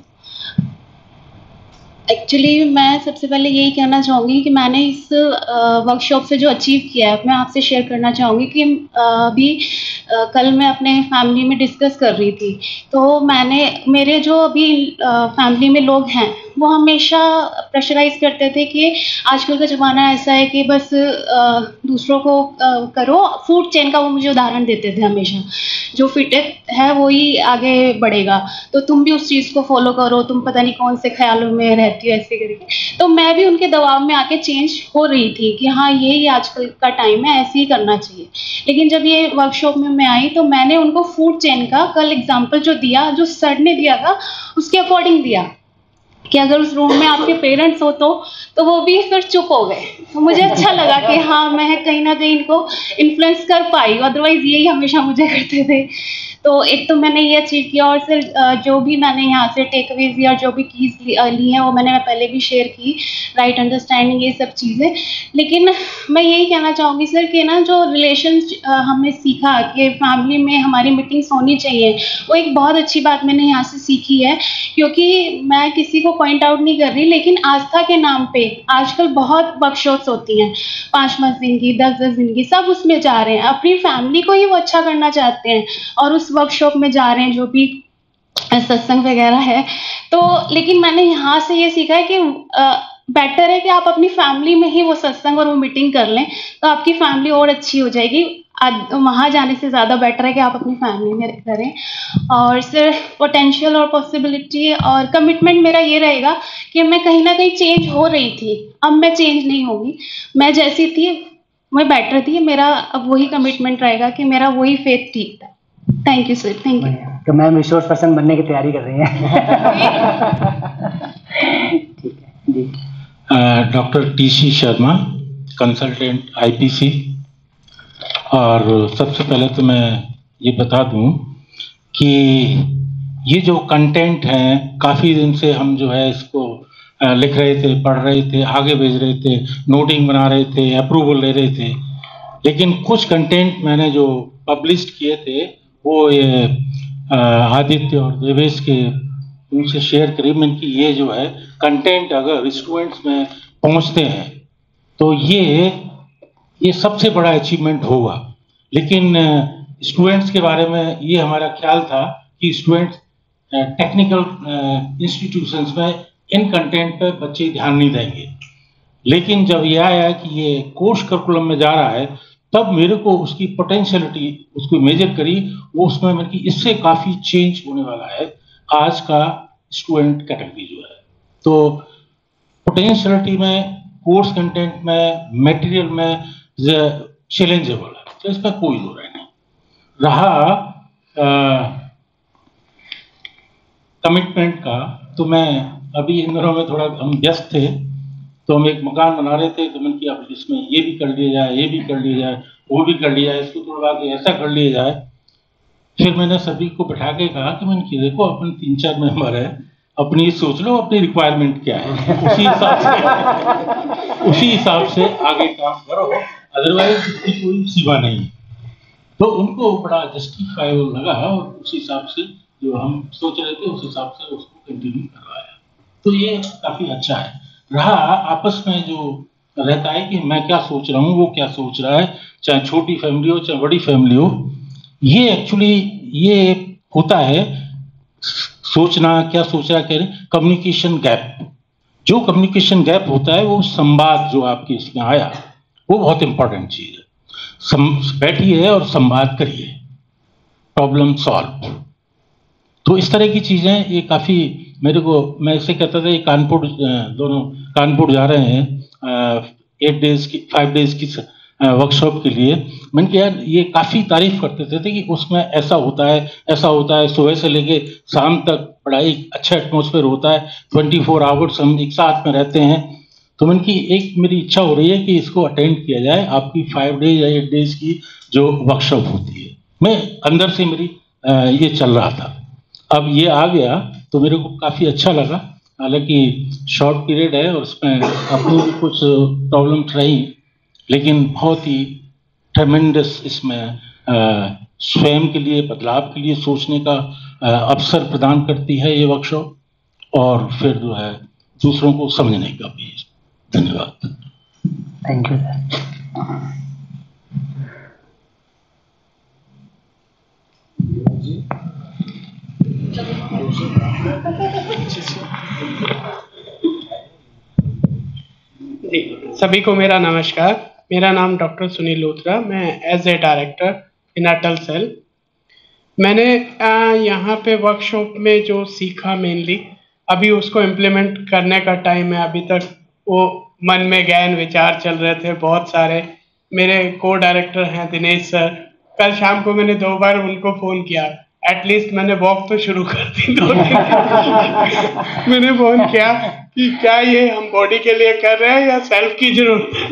एक्चुअली मैं सबसे पहले यही कहना चाहूँगी कि मैंने इस वर्कशॉप से जो अचीव किया है मैं आपसे शेयर करना चाहूँगी कि अभी कल मैं अपने फैमिली में डिस्कस कर रही थी, तो मैंने मेरे जो अभी फैमिली में लोग हैं वो हमेशा प्रेशराइज करते थे कि आजकल का ज़माना ऐसा है कि बस दूसरों को करो। फूड चेन का वो मुझे उदाहरण देते थे हमेशा, जो फिटेस्ट है वही आगे बढ़ेगा, तो तुम भी उस चीज़ को फॉलो करो, तुम पता नहीं कौन से ख्यालों में रहती हो ऐसे करके। तो मैं भी उनके दबाव में आके चेंज हो रही थी कि हाँ यही आजकल का टाइम है, ऐसे ही करना चाहिए। लेकिन जब ये वर्कशॉप में मैं आई तो मैंने उनको फूड चेन का कल एग्जाम्पल जो दिया, जो सर ने दिया था उसके अकॉर्डिंग दिया कि अगर उस रूम में आपके पेरेंट्स हो तो तो वो भी फिर चुप हो गए। तो मुझे अच्छा लगा कि हाँ मैं कहीं ना कहीं इनको इन्फ्लुएंस कर पाई, अदरवाइज यही हमेशा मुझे करते थे। तो एक तो मैंने ये अचीव किया, और फिर जो भी मैंने यहाँ से टेक अवेज या जो भी कीज ली हैं वो मैंने पहले भी शेयर की, राइट अंडरस्टैंडिंग, ये सब चीज़ें। लेकिन मैं यही कहना चाहूँगी सर कि ना जो रिलेशन हमने सीखा कि फैमिली में हमारी मीटिंग्स होनी चाहिए, वो एक बहुत अच्छी बात मैंने यहाँ से सीखी है। क्योंकि मैं किसी को पॉइंट आउट नहीं कर रही, लेकिन आस्था के नाम पे आजकल बहुत वर्कशॉप्स होती हैं, पाँच पाँच दिन की, दस दस दिन की, सब उसमें जा रहे हैं, अपनी फैमिली को ही वो अच्छा करना चाहते हैं और उस वर्कशॉप में जा रहे हैं जो भी सत्संग वगैरह है। तो लेकिन मैंने यहाँ से ये सीखा है कि बेटर है कि आप अपनी फैमिली में ही वो सत्संग और वो मीटिंग कर लें, तो आपकी फैमिली और अच्छी हो जाएगी। वहाँ जाने से ज़्यादा बेटर है कि आप अपनी फैमिली में करें। और सिर्फ पोटेंशियल और पॉसिबिलिटी और कमिटमेंट मेरा ये रहेगा कि मैं कहीं ना कहीं चेंज हो रही थी, अब मैं चेंज नहीं होगी, मैं जैसी थी मैं बेटर थी। मेरा अब वही कमिटमेंट रहेगा कि मेरा वही फेथ ठीक था। Thank you sir, thank you. तो मैम रिसोर्स पर्सन बनने की तैयारी कर रही हैं। ठीक है जी। Doctor T C Sharma, consultant I P C. और सबसे पहले तो मैं ये बता दूं कि ये जो कंटेंट है काफ़ी दिन से हम जो है इसको लिख रहे थे, पढ़ रहे थे, आगे भेज रहे थे, नोटिंग बना रहे थे, अप्रूवल ले रहे थे। लेकिन कुछ कंटेंट मैंने जो पब्लिश किए थे वो ये आदित्य और देवेश के उनसे शेयर करी। मैंने कि ये जो है कंटेंट अगर स्टूडेंट्स में पहुंचते हैं तो ये ये सबसे बड़ा अचीवमेंट होगा। लेकिन स्टूडेंट्स के बारे में ये हमारा ख्याल था कि स्टूडेंट्स टेक्निकल इंस्टीट्यूशंस में इन कंटेंट पे बच्चे ध्यान नहीं देंगे। लेकिन जब यह आया कि ये कोर्स करिकुलम में जा रहा है तब मेरे को उसकी पोटेंशियलिटी उसको मेजर करी, वो उसमें मेरे की इससे काफ़ी चेंज होने वाला है आज का स्टूडेंट कैटेगरी जो है। तो पोटेंशियलिटी में, कोर्स कंटेंट में, मटेरियल में चैलेंजेबल है, तो इसका कोई दो राय नहीं रहा। कमिटमेंट का तो मैं अभी इन दिनों में थोड़ा हम व्यस्त थे, तो हम एक मकान बना रहे थे, तो मैंने किया इसमें ये भी कर लिया जाए, ये भी कर लिया जाए, वो भी कर लिया जाए, इसको थोड़ा आगे ऐसा कर लिया जाए। फिर मैंने सभी को बैठा के कहा कि मैंने कि देखो अपन तीन चार मेंबर है, अपनी सोच लो अपनी रिक्वायरमेंट क्या है, उसी हिसाब से उसी हिसाब से आगे काम करो, अदरवाइज इसकी कोई सीमा नहीं है। तो उनको बड़ा जस्टिफाइबल लगा और उस हिसाब से जो हम सोच रहे थे उस हिसाब से उसको कंटिन्यू करवाया। तो ये काफ़ी अच्छा है। रहा आपस में जो रहता है कि मैं क्या सोच रहा हूँ, वो क्या सोच रहा है, चाहे छोटी फैमिली हो चाहे बड़ी फैमिली हो, ये एक्चुअली ये होता है सोचना, क्या सोच रहा है, कम्युनिकेशन गैप। जो कम्युनिकेशन गैप होता है वो संवाद जो आपके इसमें आया वो बहुत इंपॉर्टेंट चीज़ है। बैठिए और संवाद करिए, प्रॉब्लम सॉल्व। तो इस तरह की चीज़ें ये काफ़ी मेरे को, मैं इसे कहता था ये कानपुर, दोनों कानपुर जा रहे हैं एट डेज की फाइव डेज की वर्कशॉप के लिए। मैंने कहा यार ये काफ़ी तारीफ करते थे कि उसमें ऐसा होता है ऐसा होता है, सुबह से लेके शाम तक बड़ा एक अच्छा एटमोसफेयर होता है, ट्वेंटी फोर आवर्स हम एक साथ में रहते हैं। तो मैंने की एक मेरी इच्छा हो रही है कि इसको अटेंड किया जाए, आपकी फाइव डेज या एट डेज की जो वर्कशॉप होती है। मैं अंदर से मेरी ये चल रहा था, अब ये आ गया तो मेरे को काफ़ी अच्छा लगा। हालांकि शॉर्ट पीरियड है और उसमें अपनी भी कुछ प्रॉब्लम्स रही, लेकिन बहुत ही ट्रेमेंडस इसमें अ, स्वयं के लिए, बदलाव के लिए सोचने का अ, अवसर प्रदान करती है ये वर्कशॉप, और फिर जो है दूसरों को समझने का भी। धन्यवाद। Thank you sir. जी, सभी को मेरा नमस्कार। मेरा नाम डॉक्टर सुनील लूथरा, मैं as a director in Atal cell. मैंने आ, यहाँ पे वर्कशॉप में जो सीखा मेनली, अभी उसको इम्प्लीमेंट करने का टाइम है। अभी तक वो मन में गहन विचार चल रहे थे बहुत सारे। मेरे को डायरेक्टर हैं दिनेश सर, कल शाम को मैंने दो बार उनको फ़ोन किया, एटलीस्ट मैंने वॉक तो शुरू कर दी दो दिन। मैंने फ़ोन किया कि क्या ये हम बॉडी के लिए कर रहे हैं या सेल्फ की जरूरत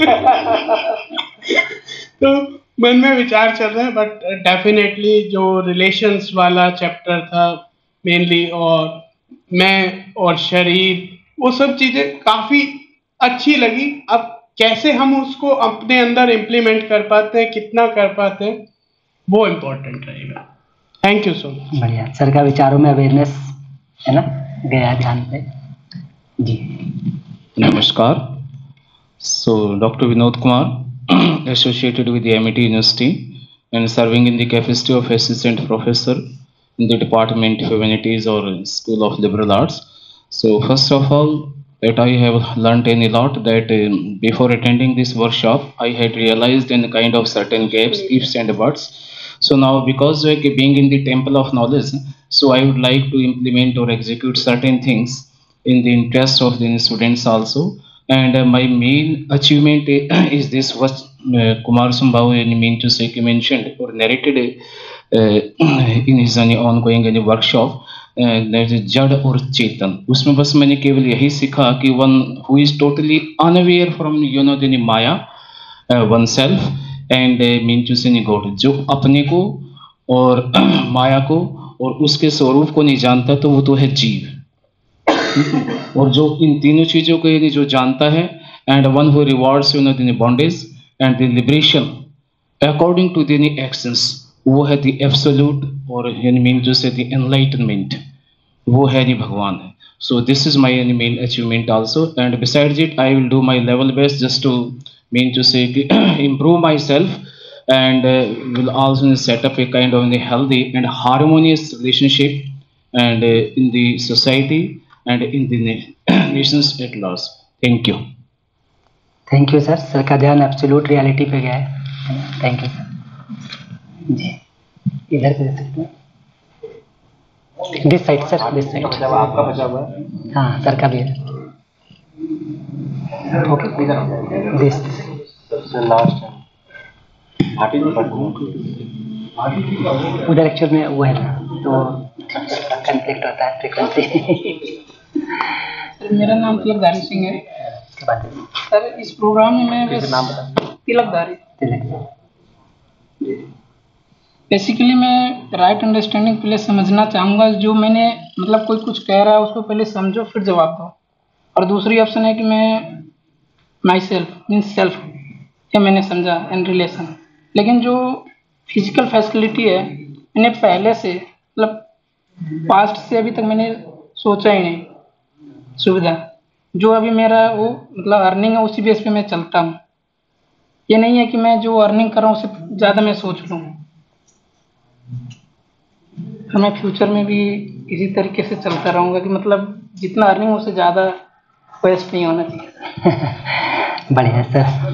है। तो मन में विचार चल रहा है, बट डेफिनेटली जो रिलेशंस वाला चैप्टर था मेनली, और मैं और शरीर, वो सब चीज़ें काफ़ी अच्छी लगी। अब कैसे हम उसको अपने अंदर इम्प्लीमेंट कर पाते हैं, कितना कर पाते हैं, वो इम्पोर्टेंट रहेगा। Thank you so much. बढ़िया, सर का विचारों में अवेयरनेस है ना, गया ध्यान पे जी। नमस्कार। So doctor Vinod Kumar, associated with the M I T University and serving in the capacity of assistant professor in the Department of Humanities or School of Liberal Arts. So first of all, that I have learnt a lot that um, before attending this workshop, I had realized in kind of certain gaps, ifs and buts. So now, because like being in the temple of knowledge, so I would like to implement or execute certain things in the interest of the students also. And uh, my main achievement is this what uh, Kumar Sambhav mean to say mentioned or narrated uh, in his ongoing uh, workshop. That is जड़ और चेतन। उसमें बस मैंने केवल यही सीखा कि one who is totally unaware from you know the maya one self and mean to say God, जो अपने को और माया को और उसके स्वरूप को नहीं जानता तो वो तो है जीव। और जो इन तीनों चीजों को यानी जो जानता है, and one who rewards you know the bondage and the liberation according to the actions, वो है द एब्सोल्यूट और यानी mean to say the enlightenment, वो है नहीं भगवान है। So this is my main achievement also, and besides it I will do my level best just to mean to say improve myself, and uh, will also set up a kind of a healthy and harmonious relationship and uh, in the society and in the na nations at large. Thank you. Thank you sir. Sir का ध्यान absolute reality पे गया है। Thank you sir ji. इधर पे दे सकते हैं, this side sir, this side. आपका बचा हुआ है? हाँ सर का भी है। ओके, दिस सबसे लास्ट घाटी में उधर एक्चुअल में वो है ना, तो कन्फ्लिक्ट होता है फ्रीक्वेंसी। मेरा नाम तिलकधारी सिंह है सर। इस प्रोग्राम में मैं बस तिलकधारी बेसिकली मैं राइट अंडरस्टैंडिंग पहले समझना चाहूँगा। जो मैंने मतलब कोई कुछ कह रहा है उसको पहले समझो फिर जवाब दो। और दूसरी ऑप्शन है कि मैं माई सेल्फ मीन्स सेल्फ, ये मैंने समझा इन रिलेशन। लेकिन जो फिजिकल फैसिलिटी है मैंने पहले से मतलब पास्ट से अभी तक मैंने सोचा ही नहीं। सुविधा जो अभी मेरा वो मतलब अर्निंग है उसी बेस पे मैं चलता हूँ। ये नहीं है कि मैं जो अर्निंग कर रहा हूँ उससे ज़्यादा मैं सोच लूँ। तो मैं फ्यूचर में भी इसी तरीके से चलता रहूँगा कि मतलब जितना अर्निंग उससे ज़्यादा वेस्ट नहीं होना चाहिए। बढ़िया सर।